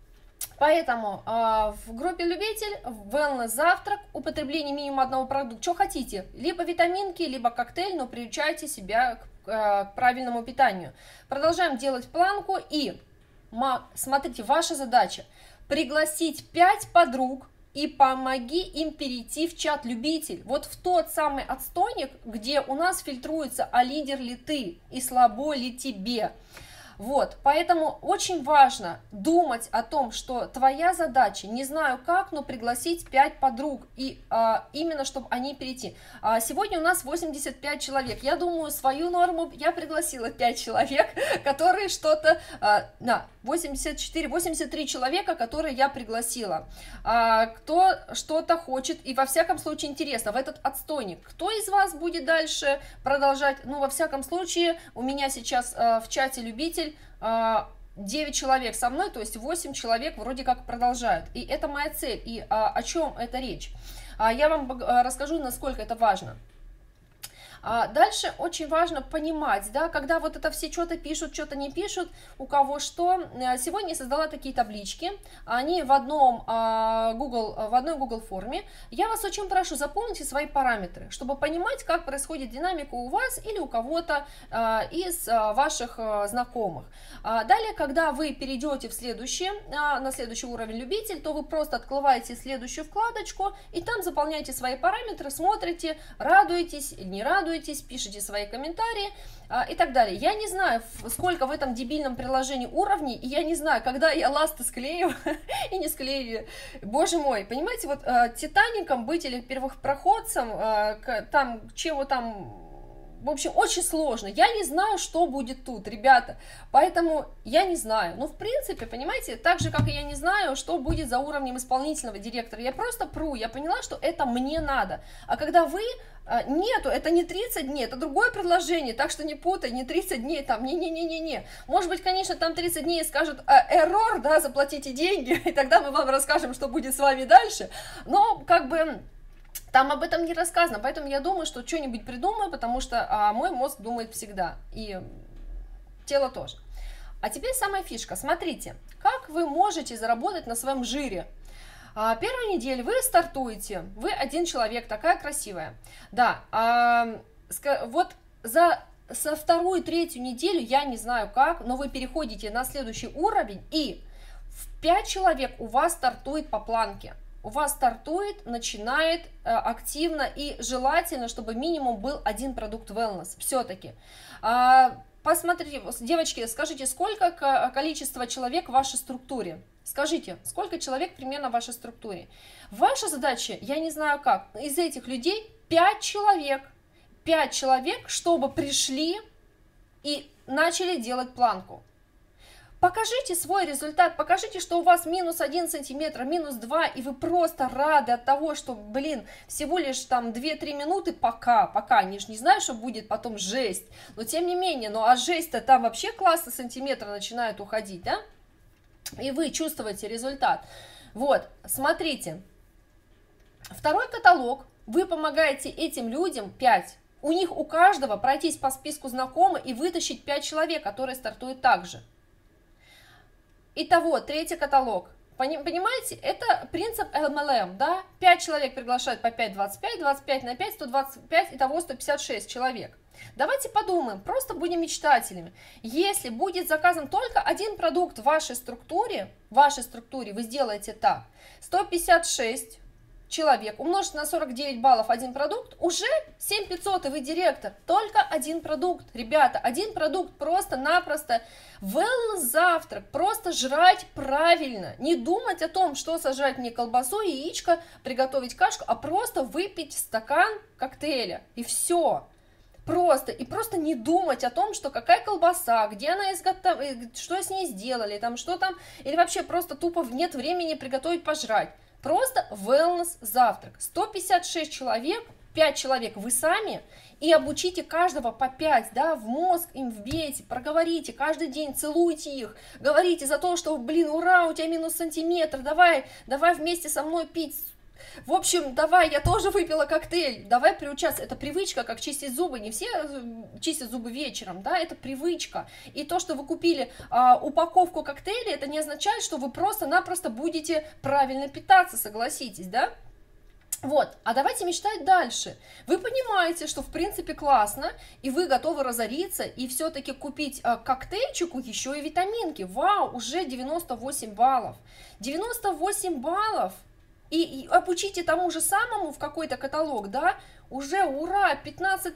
Поэтому в группе любитель, wellness завтрак, употребление минимум 1 продукта, что хотите, либо витаминки, либо коктейль, но приучайте себя к правильному питанию. Продолжаем делать планку, и смотрите, ваша задача пригласить 5 подруг и помоги им перейти в чат любитель, вот в тот самый отстойник, где у нас фильтруется, а лидер ли ты и слабо ли тебе. Вот, поэтому очень важно думать о том, что твоя задача, не знаю как, но пригласить 5 подруг, и именно чтобы они перейти. Сегодня у нас 85 человек, я думаю, свою норму я пригласила 5 человек, которые что-то, 83 человека, которые я пригласила, кто что-то хочет, и во всяком случае интересно, в этот отстойник, кто из вас будет дальше продолжать, ну, во всяком случае, у меня сейчас в чате любитель 9 человек со мной, то есть 8 человек вроде как продолжают, и это моя цель, и о чем это речь, я вам расскажу, насколько это важно. Дальше очень важно понимать, да, когда вот это все что-то пишут, что-то не пишут, у кого что. Сегодня я создала такие таблички, они в одной Google форме. Я вас очень прошу, заполните свои параметры, чтобы понимать, как происходит динамика у вас или у кого-то из ваших знакомых. Далее, когда вы перейдете на следующий уровень любитель, то вы просто открываете следующую вкладочку и там заполняете свои параметры, смотрите, радуетесь или не радуетесь, пишите свои комментарии и так далее. Я не знаю, сколько в этом дебильном приложении уровней, и я не знаю, когда я ласты склею и не склею. Боже мой, понимаете, вот Титаником быть или первопроходцем, в общем, очень сложно. Я не знаю, что будет тут, ребята. Поэтому я не знаю. Ну, в принципе, понимаете, так же, как и я не знаю, что будет за уровнем исполнительного директора. Я просто я поняла, что это мне надо. А когда вы... Нету, это не 30 дней, это другое предложение, так что не путай, не 30 дней, там, не-не-не-не-не. Может быть, конечно, там 30 дней скажут error, да, заплатите деньги, и тогда мы вам расскажем, что будет с вами дальше. Но, как бы... Там об этом не рассказано, поэтому я думаю, что что-нибудь придумаю, потому что мой мозг думает всегда, и тело тоже. А теперь самая фишка. Смотрите, как вы можете заработать на своем жире. Первую неделю вы стартуете, вы один человек, такая красивая. Да, вот со вторую, третью неделю, я не знаю как, но вы переходите на следующий уровень, и в 5 человек у вас стартует по планке. У вас стартует, начинает активно, и желательно, чтобы минимум был один продукт wellness, все-таки. Посмотрите, девочки, скажите, сколько количество человек в вашей структуре? Скажите, сколько человек примерно в вашей структуре? Ваша задача, я не знаю как, из этих людей 5 человек. 5 человек, чтобы пришли и начали делать планку. Покажите свой результат, покажите, что у вас минус 1 сантиметр, минус 2, и вы просто рады от того, что, блин, всего лишь там 2-3 минуты пока, они же не знают, что будет потом жесть, но тем не менее, а жесть-то там вообще классно сантиметра начинают уходить, да, и вы чувствуете результат. Вот, смотрите, второй каталог, вы помогаете этим людям 5, у них у каждого пройтись по списку знакомых и вытащить 5 человек, которые стартуют так же. Итого, третий каталог. Понимаете, это принцип MLM, да? 5 человек приглашают по 5, 25, 25 на 5, 125, итого 156 человек. Давайте подумаем, просто будем мечтателями. Если будет заказан только один продукт в вашей структуре, вы сделаете так. 156 человек умножить на 49 баллов один продукт, уже 7500, и вы директор. Только один продукт, ребята, один продукт, просто-напросто wellness завтрак, просто жрать правильно, не думать о том, что сожрать мне колбасу, яичко, приготовить кашку, а просто выпить стакан коктейля, и все. Просто не думать о том, что какая колбаса, где она изготовлена, что с ней сделали, там, что там, или вообще просто тупо нет времени приготовить пожрать. Просто wellness завтрак. 156 человек, 5 человек вы сами, и обучите каждого по 5, да, в мозг им вбейте, проговорите каждый день, целуйте их, говорите за то, что, блин, ура, у тебя минус сантиметр, давай вместе со мной пить. В общем, давай, я тоже выпила коктейль, давай приучаться. Это привычка, как чистить зубы. Не все чистят зубы вечером, да, это привычка. И то, что вы купили упаковку коктейлей, это не означает, что вы просто-напросто будете правильно питаться, согласитесь, да? Вот, а давайте мечтать дальше. Вы понимаете, что в принципе классно, и вы готовы разориться, и все-таки купить коктейльчику еще и витаминки. Вау, уже 98 баллов. 98 баллов! И обучите тому же самому в какой-то каталог, да, уже ура, 15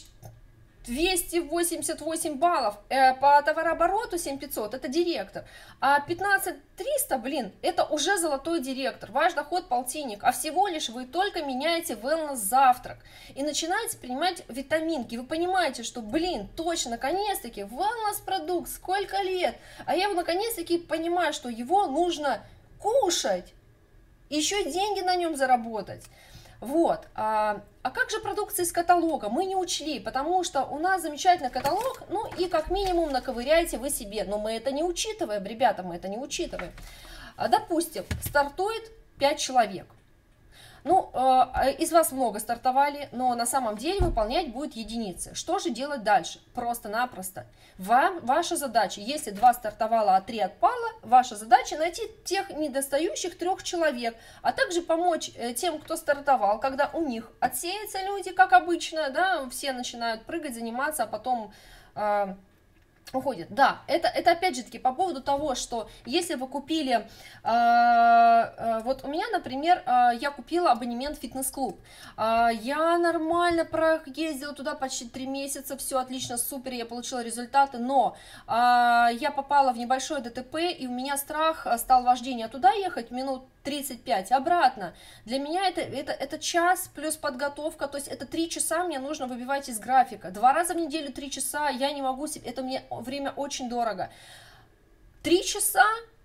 288 баллов, по товарообороту 7500, это директор, а 15300, блин, это уже золотой директор, ваш доход полтинник, а всего лишь вы только меняете wellness завтрак и начинаете принимать витаминки, вы понимаете, что, блин, точно, наконец-таки, wellness продукт, сколько лет, а я наконец-таки понимаю, что его нужно кушать, еще и деньги на нем заработать. Вот. А как же продукция из каталога? Мы не учли, потому что у нас замечательный каталог, ну и как минимум наковыряете вы себе. Но мы это не учитываем, ребята, мы это не учитываем. Допустим, стартует 5 человек. Ну, из вас много стартовали, но на самом деле выполнять будет единицы. Что же делать дальше? Просто-напросто. Ваша задача, если 2 стартовало, а 3 отпало, ваша задача найти тех недостающих 3 человек, а также помочь тем, кто стартовал, когда у них отсеются люди, как обычно, да, все начинают прыгать, заниматься, а потом... уходит. Да, это опять же таки по поводу того, что если вы купили, вот у меня, например, я купила абонемент в фитнес-клуб, я нормально проездила туда почти 3 месяца, все отлично, супер, я получила результаты, но я попала в небольшое ДТП, и у меня страх стал вождение туда ехать минут 35, обратно. Для меня это час плюс подготовка, то есть это 3 часа мне нужно выбивать из графика. 2 раза в неделю 3 часа, я не могу себе, это мне время очень дорого. 3 часа,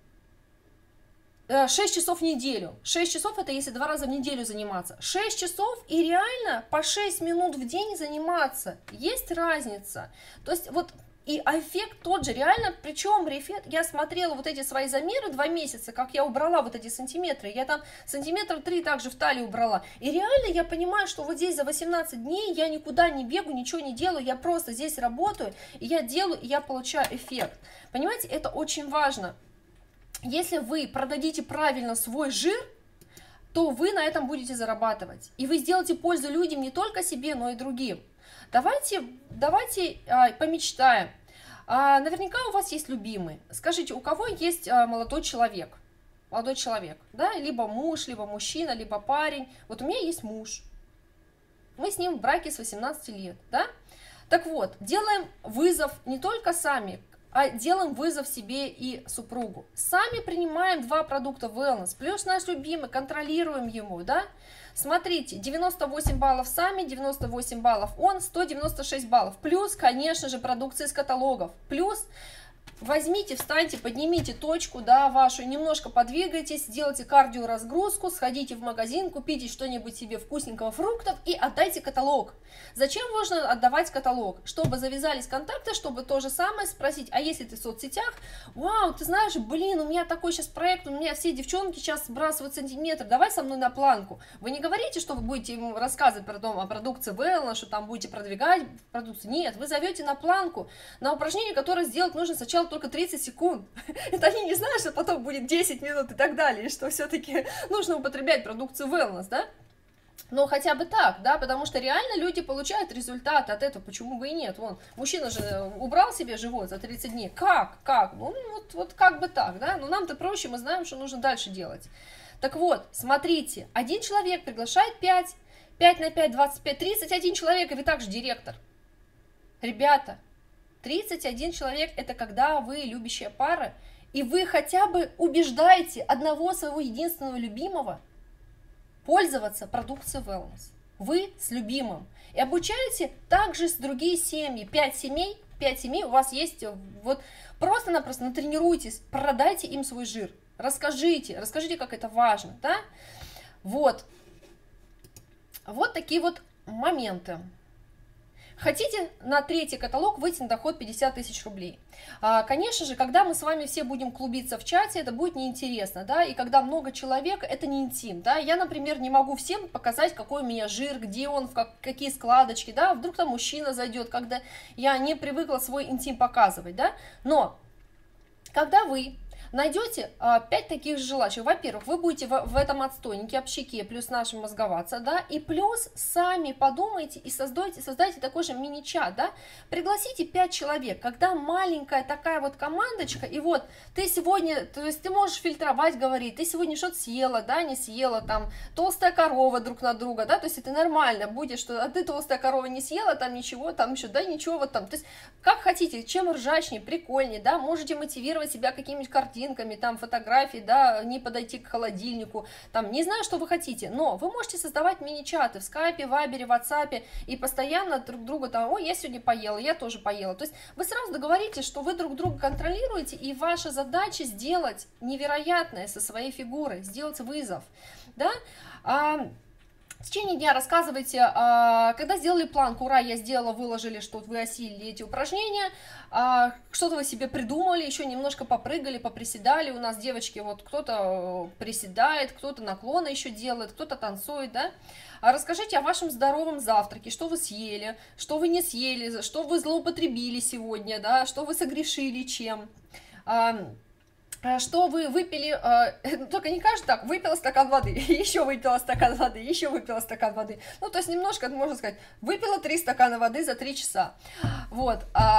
6 часов в неделю. 6 часов это если 2 раза в неделю заниматься. 6 часов и реально по 6 минут в день заниматься. Есть разница. То есть вот... И эффект тот же, реально, причем я смотрела вот эти свои замеры 2 месяца, как я убрала вот эти сантиметры, я там сантиметров 3 также в талии убрала, и реально я понимаю, что вот здесь за 18 дней я никуда не бегу, ничего не делаю, я просто здесь работаю, и я делаю, и я получаю эффект. Понимаете, это очень важно. Если вы продадите правильно свой жир, то вы на этом будете зарабатывать, и вы сделаете пользу людям, не только себе, но и другим. Давайте помечтаем. Наверняка у вас есть любимый. Скажите, у кого есть молодой человек? Молодой человек, да? Либо муж, либо мужчина, либо парень. Вот у меня есть муж. Мы с ним в браке с 18 лет, да? Так вот, делаем вызов не только сами, а делаем вызов себе и супругу. Сами принимаем 2 продукта wellness, плюс наш любимый, контролируем его, да? Смотрите, 98 баллов сами, 98 баллов он, 196 баллов. Плюс, конечно же, продукция из каталогов. Плюс возьмите, встаньте, поднимите точку, да, вашу, немножко подвигайтесь, сделайте кардиоразгрузку, сходите в магазин, купите что-нибудь себе вкусненького, фруктов и отдайте каталог. Зачем нужно отдавать каталог? Чтобы завязались контакты, чтобы то же самое спросить, а если ты в соцсетях, вау, ты знаешь, блин, у меня такой сейчас проект, у меня все девчонки сейчас сбрасывают сантиметр, давай со мной на планку. Вы не говорите, что вы будете ему рассказывать о продукции Wellness, что там будете продвигать продукцию, нет, вы зовете на планку, на упражнение, которое сделать нужно сначала только 30 секунд. Это они не знают, что потом будет 10 минут и так далее, и что все-таки нужно употреблять продукцию wellness, да? Но хотя бы так, да, потому что реально люди получают результаты от этого, почему бы и нет. Вон, мужчина же убрал себе живот за 30 дней. Как? Ну, вот как бы так, да? Но нам-то проще, мы знаем, что нужно дальше делать. Так вот, смотрите, один человек приглашает 5 на 5, 25, 31 человек, и вы также директор. Ребята, 31 человек – это когда вы любящая пара, и вы хотя бы убеждаете одного своего единственного любимого пользоваться продукцией wellness. Вы с любимым. И обучаете также с другие семьи. 5 семей у вас есть. Вот просто-напросто натренируйтесь, продайте им свой жир. Расскажите, как это важно. Да? Вот такие вот моменты. Хотите на 3-й каталог выйти на доход 50 тысяч рублей? Конечно же, когда мы с вами все будем клубиться в чате, это будет неинтересно, да, и когда много человек, это не интим, да, я, например, не могу всем показать, какой у меня жир, где он, какие складочки, да, вдруг там мужчина зайдет, когда я не привыкла свой интим показывать, да, но когда вы найдете 5 таких же желающих. Во-первых, вы будете в этом отстойнике, общаке, плюс нашим мозговаться, да, и плюс сами подумайте и создайте такой же мини-чат, да, пригласите 5 человек, когда маленькая такая вот командочка, и вот ты сегодня, то есть ты можешь фильтровать, говорить, ты сегодня что-то съела, да, не съела, там, толстая корова друг на друга, да, то есть это нормально будет, что а ты толстая корова не съела, там ничего, там еще, да, ничего, вот там, то есть как хотите, чем ржачнее, прикольнее, да, можете мотивировать себя какими-нибудь картинками, там фотографии, да, не подойти к холодильнику, там, не знаю, что вы хотите, но вы можете создавать мини-чаты в скайпе, вайбере, ватсапе и постоянно друг друга там, ой, я сегодня поела, я тоже поела, то есть вы сразу договоритесь, что вы друг друга контролируете, и ваша задача сделать невероятное со своей фигурой, сделать вызов, да, В течение дня рассказывайте, когда сделали планку, ура, я сделала, выложили, что вы осилили эти упражнения, что-то вы себе придумали, еще немножко попрыгали, поприседали, у нас девочки, вот кто-то приседает, кто-то наклоны еще делает, кто-то танцует, да. Расскажите о вашем здоровом завтраке, что вы съели, что вы не съели, что вы злоупотребили сегодня, да, что вы согрешили чем. Что вы выпили, только не кажется так, выпила стакан воды, еще выпила стакан воды, еще выпила стакан воды. Ну, то есть немножко, можно сказать, выпила 3 стакана воды за 3 часа. Вот,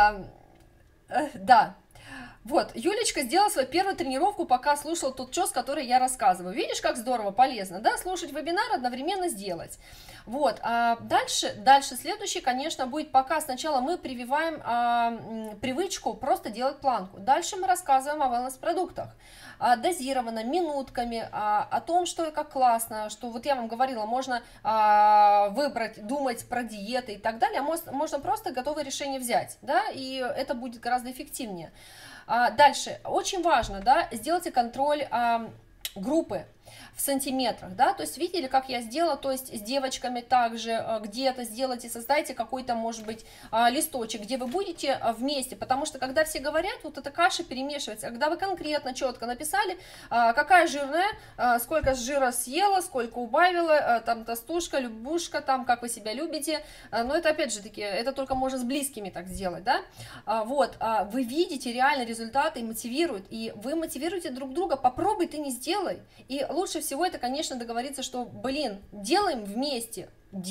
да. Вот, Юлечка сделала свою первую тренировку, пока слушала тот час, который я рассказываю. Видишь, как здорово, полезно, да, слушать вебинар, одновременно сделать. Вот, дальше следующий, конечно, будет, пока сначала мы прививаем привычку просто делать планку. Дальше мы рассказываем о wellness-продуктах, дозированно, минутками, о том, что и как классно, что вот я вам говорила, можно выбрать, думать про диеты и так далее, можно просто готовое решение взять, да, и это будет гораздо эффективнее. Дальше, очень важно, да, сделайте контроль группы в сантиметрах, да, то есть видели, как я сделала, то есть с девочками также где-то сделайте, создайте какой-то, может быть, листочек, где вы будете вместе, потому что, когда все говорят, вот эта каша перемешивается, когда вы конкретно, четко написали, какая жирная, сколько жира съела, сколько убавила, там, толстушка, любушка, там, как вы себя любите, но это, опять же таки, это только можно с близкими так сделать, да, вот, вы видите реально результаты и мотивируют, и вы мотивируете друг друга, попробуй, ты не сделай, и лучше всего это, конечно, договориться, что, блин, делаем вместе,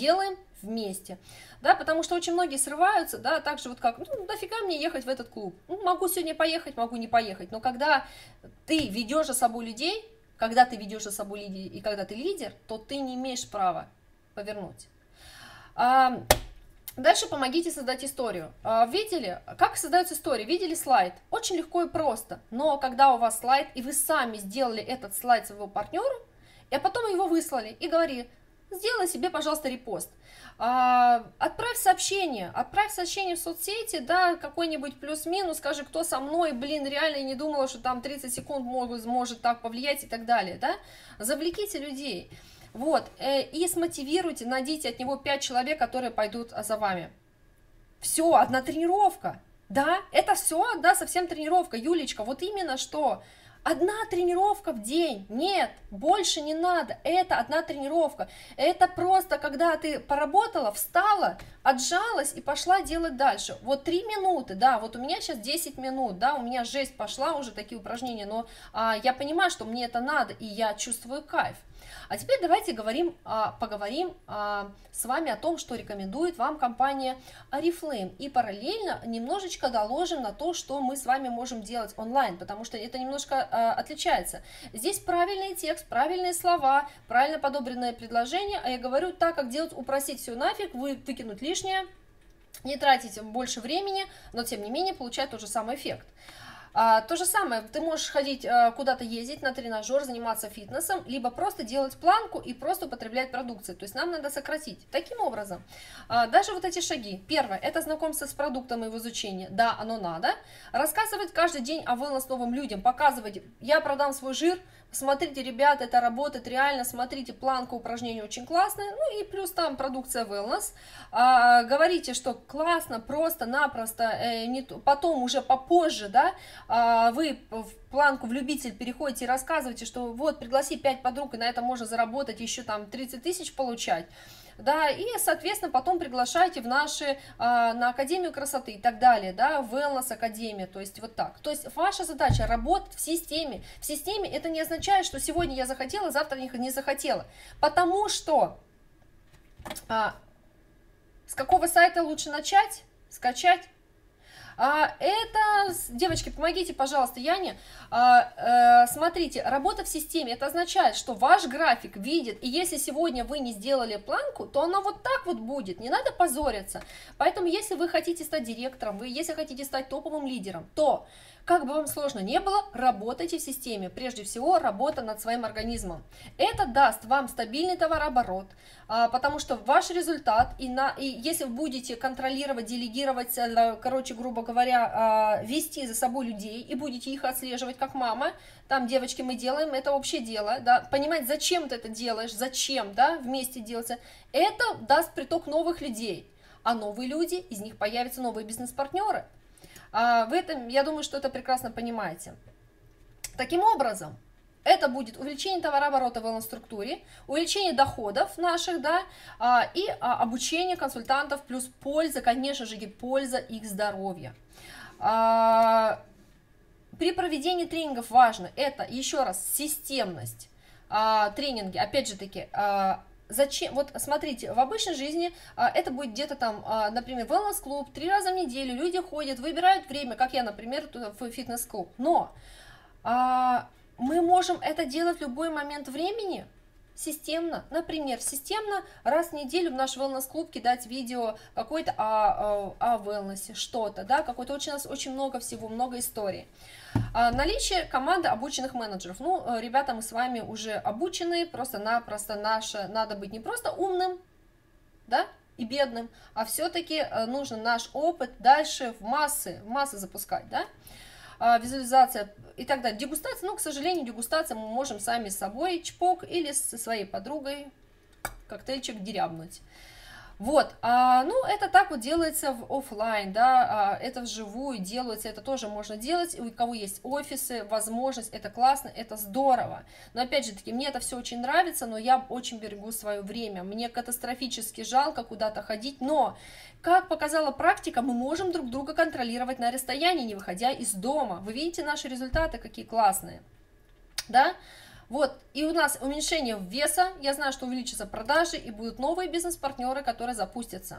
да, потому что очень многие срываются, да, так же вот как, ну, нафига мне ехать в этот клуб, ну, могу сегодня поехать, могу не поехать, но когда ты ведешь за собой людей, и когда ты лидер, то ты не имеешь права повернуть. Дальше помогите создать историю. Видели, как создается история? Видели слайд? Очень легко и просто. Но когда у вас слайд, и вы сами сделали этот слайд своего партнеру, и потом его выслали, и говори, сделай себе, пожалуйста, репост. Отправь сообщение в соцсети, да, какой-нибудь плюс-минус, скажи, кто со мной, блин, реально я не думала, что там 30 секунд может так повлиять и так далее, да. Завлеките людей. Вот, и смотивируйте, найдите от него 5 человек, которые пойдут за вами. Все, одна тренировка, да, это все, да, совсем тренировка, Юлечка, вот именно что, одна тренировка в день, нет, больше не надо, это одна тренировка, это просто, когда ты поработала, встала, отжалась и пошла делать дальше, вот 3 минуты, да, вот у меня сейчас 10 минут, да, у меня жесть пошла уже такие упражнения, но я понимаю, что мне это надо, и я чувствую кайф. А теперь давайте поговорим с вами о том, что рекомендует вам компания Oriflame. И параллельно немножечко доложим на то, что мы с вами можем делать онлайн, потому что это немножко отличается. Здесь правильный текст, правильные слова, правильно подобранное предложение, а я говорю так, как делать, упростить все нафиг, выкинуть лишнее, не тратить больше времени, но тем не менее получать тот же самый эффект. То же самое, ты можешь ходить куда-то ездить на тренажер, заниматься фитнесом, либо просто делать планку и просто употреблять продукцию. То есть нам надо сократить. Таким образом, даже вот эти шаги. Первое, это знакомство с продуктом и его изучение. Да, оно надо. Рассказывать каждый день о wellness новым людям, показывать, я продам свой жир, смотрите, ребята, это работает реально, смотрите, планка упражнений очень классная, ну и плюс там продукция wellness. Говорите, что классно, просто-напросто, потом уже попозже, да, вы в планку в любитель переходите и рассказываете, что вот, пригласи 5 подруг, и на это можно заработать еще там 30 тысяч получать. Да, и, соответственно, потом приглашайте в наши, на Академию красоты и так далее, да, Wellness Академия, то есть вот так. То есть ваша задача работать в системе. В системе это не означает, что сегодня я захотела, завтра не захотела, потому что с какого сайта лучше начать, скачать? Это, девочки, помогите, пожалуйста, Яне. Смотрите, работа в системе, это означает, что ваш график видит, и если сегодня вы не сделали планку, то она вот так вот будет, не надо позориться. Поэтому, если вы хотите стать директором, если хотите стать топовым лидером, то Как бы вам сложно не было, работайте в системе. Прежде всего, работа над своим организмом. Это даст вам стабильный товарооборот, потому что ваш результат, и если вы будете контролировать, делегировать, короче, грубо говоря, вести за собой людей и будете их отслеживать как мама, там, девочки, мы делаем, это общее дело, да, понимать, зачем ты это делаешь, зачем, да, вместе делаться, это даст приток новых людей, а новые люди, из них появятся новые бизнес-партнеры. В этом, я думаю, что это прекрасно понимаете. Таким образом, это будет увеличение товарооборота в структуре, увеличение доходов наших, да, и обучение консультантов, плюс польза, конечно же, и польза их здоровья. При проведении тренингов важно, это, еще раз, системность. Тренинги, опять же таки, зачем? Вот смотрите, в обычной жизни это будет где-то там, например, wellness-клуб, 3 раза в неделю, люди ходят, выбирают время, как я, например, в фитнес-клуб. Но мы можем это делать в любой момент времени, системно. Например, системно раз в неделю в наш wellness-клуб кидать видео какой-то о wellness, что-то, да, какой-то очень много всего, много историй. Наличие команды обученных менеджеров. Ну, ребята, мы с вами уже обучены, просто-напросто надо быть не просто умным, да, и бедным, а все-таки нужно наш опыт дальше в массы запускать, да. Визуализация и так далее. Дегустация, ну, к сожалению, дегустация мы можем сами с собой, чпок, или со своей подругой коктейльчик дерябнуть. Вот, ну, это так вот делается в офлайн, да, это вживую делается, это тоже можно делать, у кого есть офисы, возможность, это классно, это здорово. Но опять же таки, мне это все очень нравится, но я очень берегу свое время, мне катастрофически жалко куда-то ходить, но, как показала практика, мы можем друг друга контролировать на расстоянии, не выходя из дома. Вы видите наши результаты, какие классные, да? Вот, и у нас уменьшение веса, я знаю, что увеличатся продажи, и будут новые бизнес-партнеры, которые запустятся.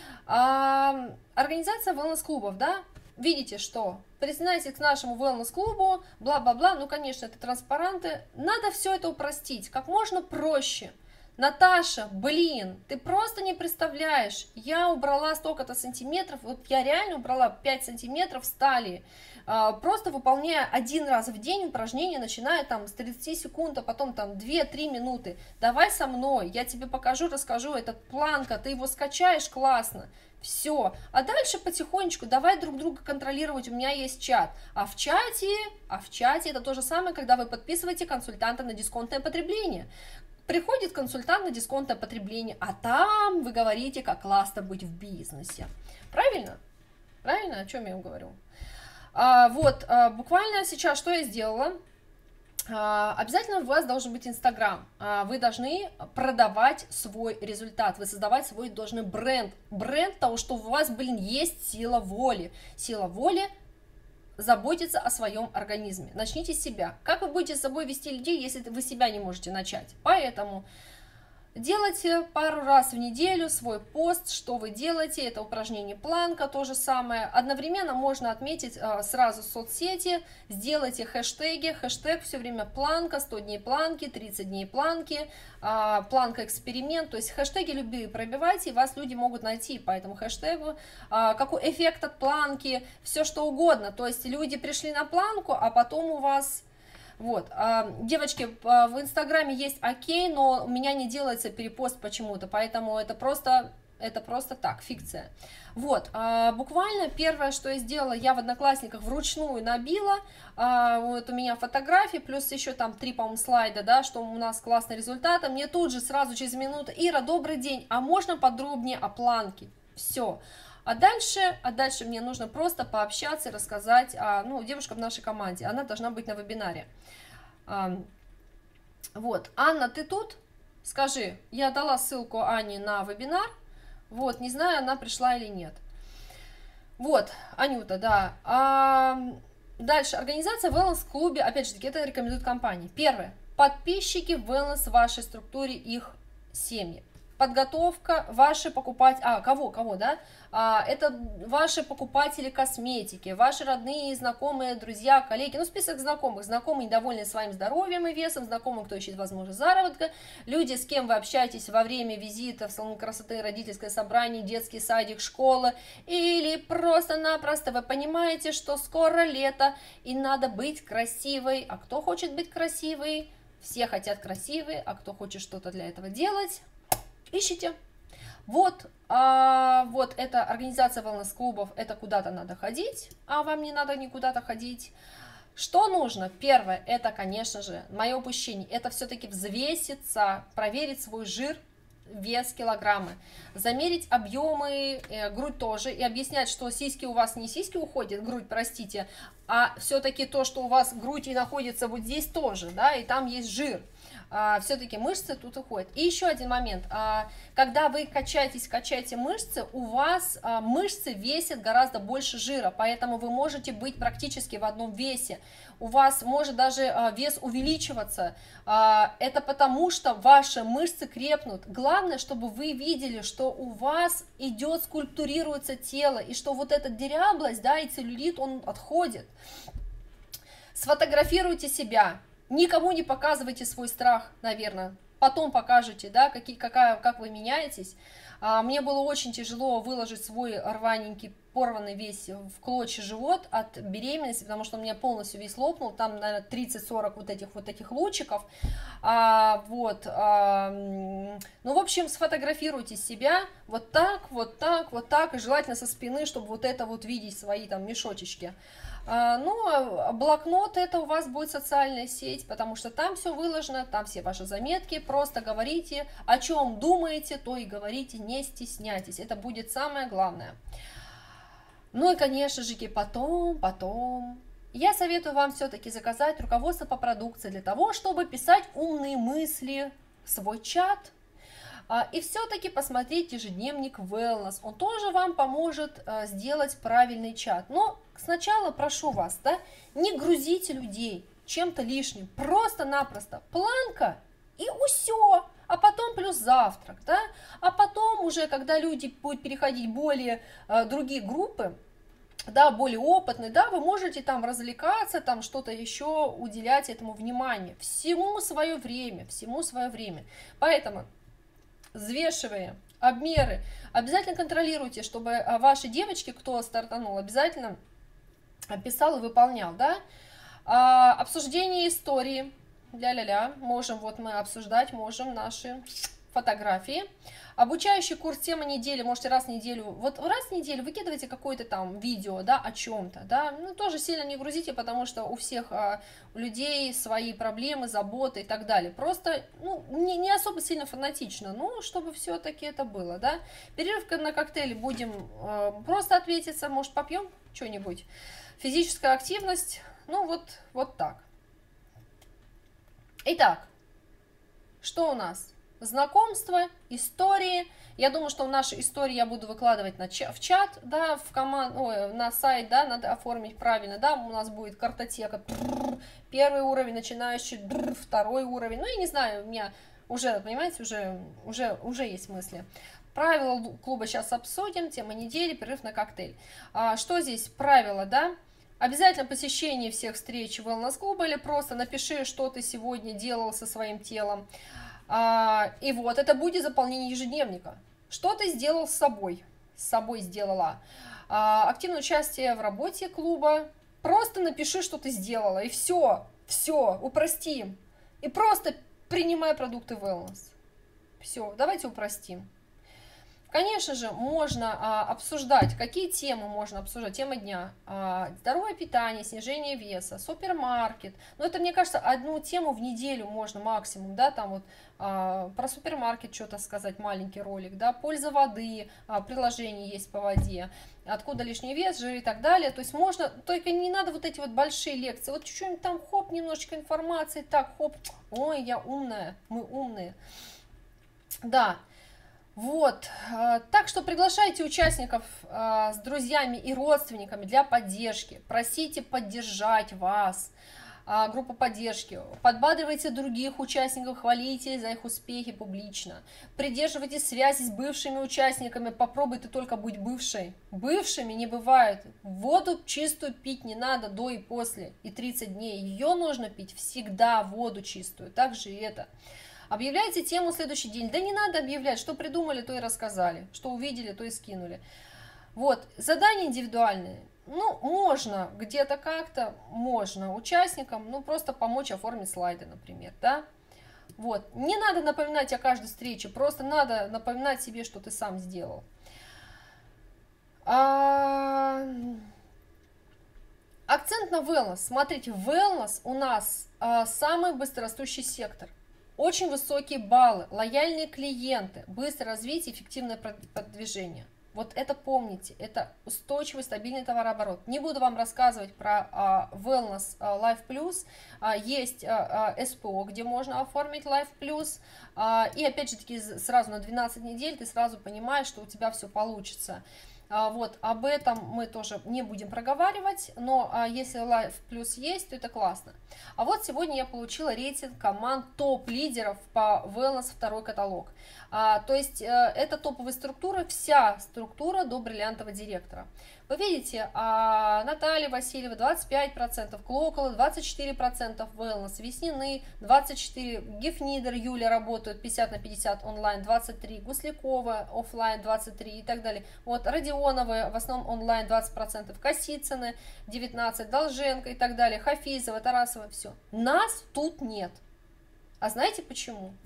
Организация wellness-клубов, да, видите, что присоединяйтесь к нашему wellness-клубу, бла-бла-бла, ну, конечно, это транспаранты, надо все это упростить, как можно проще. Наташа, блин, ты просто не представляешь, я убрала столько-то сантиметров, вот я реально убрала 5 сантиметров с талии, просто выполняя 1 раз в день упражнения, начиная там с 30 секунд, а потом там 2-3 минуты. Давай со мной, я тебе покажу, расскажу, это планка, ты его скачаешь, классно. Все, а дальше потихонечку давай друг друга контролировать, у меня есть чат, а в чате это то же самое, когда вы подписываете консультанта на дисконтное потребление. Приходит консультант на дисконтное потребление, а там вы говорите, как классно быть в бизнесе. Правильно? Правильно? О чем я вам говорю? Вот, буквально сейчас что я сделала? Обязательно у вас должен быть Инстаграм. Вы должны продавать свой результат, вы создавать свой должны бренд того, что у вас, блин, есть сила воли. Сила воли заботиться о своем организме. Начните с себя. Как вы будете с собой вести людей, если вы себя не можете начать? Поэтому делайте пару раз в неделю свой пост, что вы делаете, это упражнение планка, то же самое. Одновременно можно отметить сразу соцсети, сделайте хэштеги, хэштег все время планка, 100 дней планки, 30 дней планки, планка эксперимент, то есть хэштеги любые пробивайте, и вас люди могут найти по этому хэштегу, какой эффект от планки, все что угодно, то есть люди пришли на планку, а потом у вас... Вот, девочки, в Инстаграме есть окей, но у меня не делается перепост почему-то, поэтому это просто так, фикция. Вот, буквально первое, что я сделала, я в Одноклассниках вручную набила, вот у меня фотографии, плюс еще там 3, по-моему, слайда, да, что у нас классный результат, мне тут же сразу через минуту: Ира, добрый день, а можно подробнее о планке? Все. А дальше мне нужно просто пообщаться и рассказать, ну, девушка в нашей команде, она должна быть на вебинаре. Вот, Анна, ты тут? Скажи, я дала ссылку Ане на вебинар, вот, не знаю, она пришла или нет. Вот, Анюта, да. Дальше, организация в wellness-клубе, опять же таки, это рекомендует компания. Первое, подписчики в wellness в вашей структуре, их семьи. подготовка, ваши покупатели, кого, да, это ваши покупатели косметики, ваши родные, знакомые, друзья, коллеги, ну, список знакомых, знакомые, недовольные своим здоровьем и весом, знакомые, кто ищет возможность заработка, люди, с кем вы общаетесь во время визита в салон красоты, родительское собрание, детский садик, школа, или просто-напросто вы понимаете, что скоро лето, и надо быть красивой, а кто хочет быть красивой? Все хотят красивые, а кто хочет что-то для этого делать, ищите. Вот эта организация wellness-клубов, это куда-то надо ходить, а вам не надо никуда-то ходить. Что нужно? Первое, это, конечно же, мое упущение, это все-таки взвеситься, проверить свой жир, вес, килограммы, замерить объемы, грудь тоже, и объяснять, что сиськи у вас не сиськи уходят, грудь, простите, а все-таки то, что у вас грудь и находится вот здесь тоже, да, и там есть жир. Все-таки мышцы тут уходят. И еще один момент, когда вы качаете мышцы, у вас мышцы весят гораздо больше жира, поэтому вы можете быть практически в одном весе, у вас может даже вес увеличиваться, это потому что ваши мышцы крепнут. Главное, чтобы вы видели, что у вас идет, скульптурируется тело, и что вот эта дряблость, да, и целлюлит, он отходит. Сфотографируйте себя. Никому не показывайте свой страх, наверное. Потом покажете, да, как вы меняетесь. Мне было очень тяжело выложить свой рваненький, порванный весь в клочья живот от беременности, потому что у меня полностью весь лопнул. Там, наверное, 30-40 вот таких лучиков. Ну, в общем, сфотографируйте себя вот так, вот так, вот так. И желательно со спины, чтобы вот это вот видеть, свои там мешочечки. Ну, блокнот — это у вас будет социальная сеть, потому что там все выложено, там все ваши заметки, просто говорите, о чем думаете, то и говорите, не стесняйтесь, это будет самое главное. Ну и, конечно же, потом, я советую вам все-таки заказать руководство по продукции для того, чтобы писать умные мысли в свой чат. И все-таки посмотреть ежедневник Wellness, он тоже вам поможет сделать правильный чат. Но сначала прошу вас, да, не грузите людей чем-то лишним, просто-напросто планка и все, а потом плюс завтрак, да, а потом уже, когда люди будут переходить более другие группы, да, более опытные, да, вы можете там развлекаться, там что-то еще уделять этому внимание, всему свое время, поэтому взвешивая обмеры, обязательно контролируйте, чтобы ваши девочки, кто стартанул, обязательно писал и выполнял, да. Обсуждение истории, можем вот мы обсуждать, можем наши фотографии. Обучающий курс «Тема недели», можете раз в неделю, выкидывайте какое-то там видео, да, о чем-то, да, ну, тоже сильно не грузите, потому что у всех людей свои проблемы, заботы и так далее, просто, ну, не особо сильно фанатично, но чтобы все-таки это было, да. Перерыв на коктейль будем просто ответиться, может, попьем что-нибудь, физическая активность, ну, вот так. Итак, что у нас? Знакомства, истории. Я думаю, что наши истории я буду выкладывать в чат, да, на сайт, да, надо оформить правильно, да, у нас будет картотека, первый уровень, начинающий, второй уровень, ну, я не знаю, у меня уже, понимаете, уже есть мысли. Правила клуба сейчас обсудим, тема недели, перерыв на коктейль. Что здесь? Правила, да? Обязательно посещение всех встреч wellness клуба или просто напиши, что ты сегодня делал со своим телом. И вот, это будет заполнение ежедневника. Что ты сделал с собой сделала. Активное участие в работе клуба. Просто напиши, что ты сделала, и все, упростим. И просто принимай продукты wellness. Все, давайте упростим. Конечно же, можно обсуждать, какие темы можно обсуждать. Тема дня: здоровое питание, снижение веса, супермаркет. Но это, мне кажется, одну тему в неделю можно максимум, да, там вот про супермаркет что-то сказать, маленький ролик, да, польза воды, приложение есть по воде, откуда лишний вес, жир и так далее. То есть можно, только не надо вот эти вот большие лекции, вот чуть-чуть там, хоп, немножечко информации, так, хоп, ой, я умная, мы умные, да. Вот, так что приглашайте участников с друзьями и родственниками для поддержки, просите поддержать вас, группа поддержки, подбадривайте других участников, хвалите за их успехи публично, придерживайте связи с бывшими участниками, попробуй ты только будь бывшей. Бывшими не бывает. Воду чистую пить не надо до и после, и 30 дней. Ее нужно пить всегда, воду чистую. Также и это. Объявляйте тему в следующий день. Да не надо объявлять, что придумали, то и рассказали, что увидели, то и скинули. Вот, задания индивидуальные. Ну, можно где-то как-то, можно участникам, ну, просто помочь оформить слайды, например, да. Вот, не надо напоминать о каждой встрече, просто надо напоминать себе, что ты сам сделал. Акцент на wellness. Смотрите, wellness у нас самый быстрорастущий сектор. Очень высокие баллы, лояльные клиенты, быстрое развитие, эффективное продвижение. Вот это помните, это устойчивый, стабильный товарооборот. Не буду вам рассказывать про Wellness Life Plus. Есть СПО, где можно оформить Life Plus. И опять же таки сразу на 12 недель ты сразу понимаешь, что у тебя все получится. Вот, об этом мы тоже не будем проговаривать, но если Life Plus есть, то это классно. А вот сегодня я получила рейтинг команд топ-лидеров по Wellness второй каталог. То есть это топовая структура, вся структура до бриллиантового директора. Вы видите, Наталья Васильева 25%, Клокола 24% Wellness, Веснины 24%, Гефнидер Юля работают 50/50 онлайн 23%, Гуслякова офлайн 23% и так далее. Вот Родионовы в основном онлайн 20%, Косицыны 19%, Долженко и так далее, Хафизова, Тарасова, все. Нас тут нет. А знаете почему?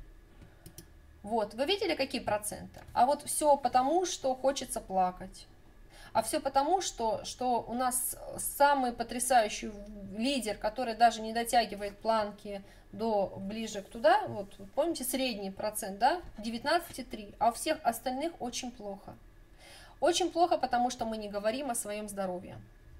Вот, вы видели, какие проценты? А вот все потому, что хочется плакать. А все потому, что у нас самый потрясающий лидер, который даже не дотягивает планки до ближе к туда, вот помните средний процент, да, 19,3, а у всех остальных очень плохо. Очень плохо, потому что мы не говорим о своем здоровье.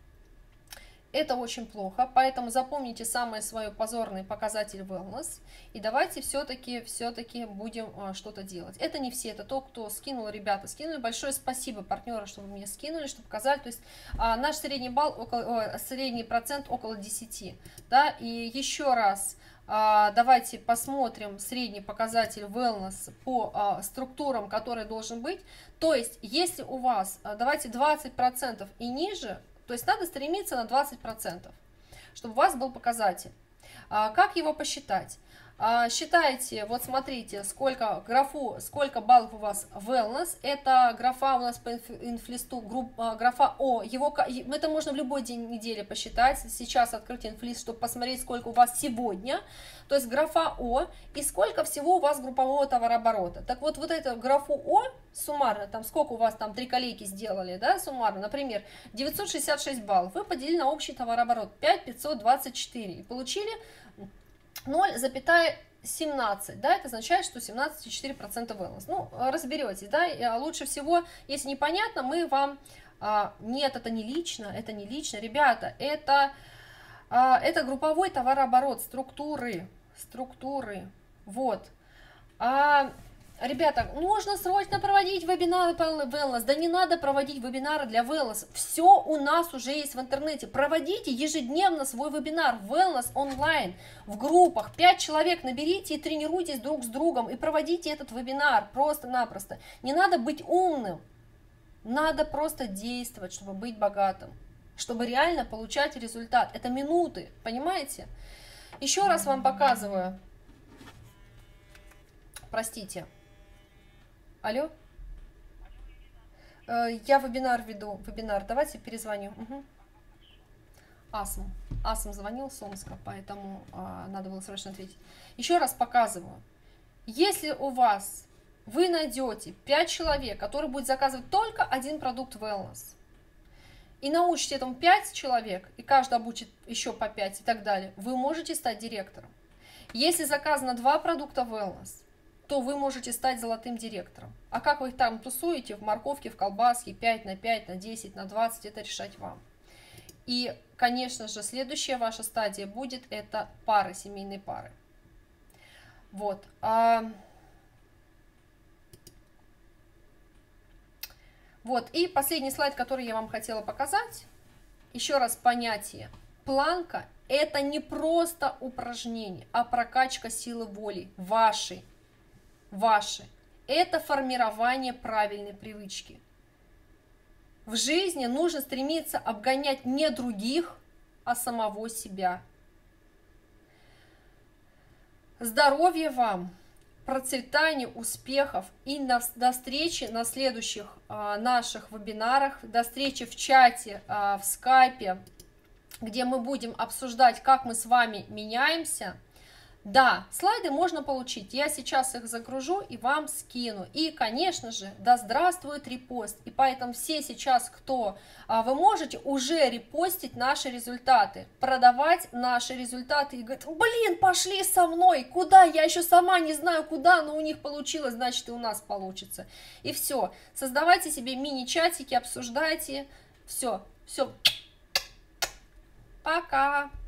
Это очень плохо, поэтому запомните самый свой позорный показатель wellness и давайте все-таки будем что-то делать. Это не все, это то, кто скинул, ребята, скинули. Большое спасибо, партнеры, что вы мне скинули, что показали. То есть наш средний балл, средний процент около 10. Да? И еще раз давайте посмотрим средний показатель wellness по структурам, который должен быть. То есть если у вас, давайте 20% и ниже, то есть надо стремиться на 20%, чтобы у вас был показатель. Как его посчитать? Считайте, вот смотрите, сколько баллов у вас wellness, это графа у нас по инфлисту, графа О, это можно в любой день недели посчитать, сейчас открыть инфлист, чтобы посмотреть, сколько у вас сегодня, то есть графа О, и сколько всего у вас группового товарооборота. Так вот, вот эту графу О, суммарно, там сколько у вас там 3 коллеги сделали, да, суммарно, например, 966 баллов, вы поделили на общий товарооборот 5524 и получили 0,17, да, это означает, что 17,4% wellness. Ну, разберетесь, да, лучше всего, если непонятно, мы вам, нет, это не лично, ребята, это групповой товарооборот, структуры, вот. Ребята, нужно срочно проводить вебинары по wellness. Да не надо проводить вебинары для wellness. Все у нас уже есть в интернете. Проводите ежедневно свой вебинар wellness онлайн в группах. 5 человек наберите и тренируйтесь друг с другом и проводите этот вебинар просто-напросто. Не надо быть умным. Надо просто действовать, чтобы быть богатым. Чтобы реально получать результат. Это минуты, понимаете? Еще раз вам показываю. Простите. Алло? Я вебинар веду. Давайте перезвоню. Угу. Асм звонил с Омска, поэтому надо было срочно ответить. Еще раз показываю. Если у вас, вы найдете 5 человек, которые будут заказывать только один продукт wellness, и научите этому 5 человек, и каждый обучит еще по 5 и так далее, вы можете стать директором. Если заказано 2 продукта wellness, то вы можете стать золотым директором. А как вы их там тусуете, в морковке, в колбаске, 5 на 5, на 10, на 20, это решать вам. И, конечно же, следующая ваша стадия будет, это пары, семейные пары. Вот. Вот, и последний слайд, который я вам хотела показать. Еще раз понятие планка – это не просто упражнение, а прокачка силы воли вашей. Это формирование правильной привычки. В жизни нужно стремиться обгонять не других, а самого себя. Здоровья вам, процветания, успехов и до встречи на следующих наших вебинарах, до встречи в чате, в скайпе, где мы будем обсуждать, как мы с вами меняемся. Да, слайды можно получить, я сейчас их загружу и вам скину. И, конечно же, да здравствует репост. И поэтому все сейчас, кто вы можете уже репостить наши результаты, продавать наши результаты и говорить: блин, пошли со мной, куда, я еще сама не знаю куда, но у них получилось, значит и у нас получится. И все, создавайте себе мини-чатики, обсуждайте, все, пока.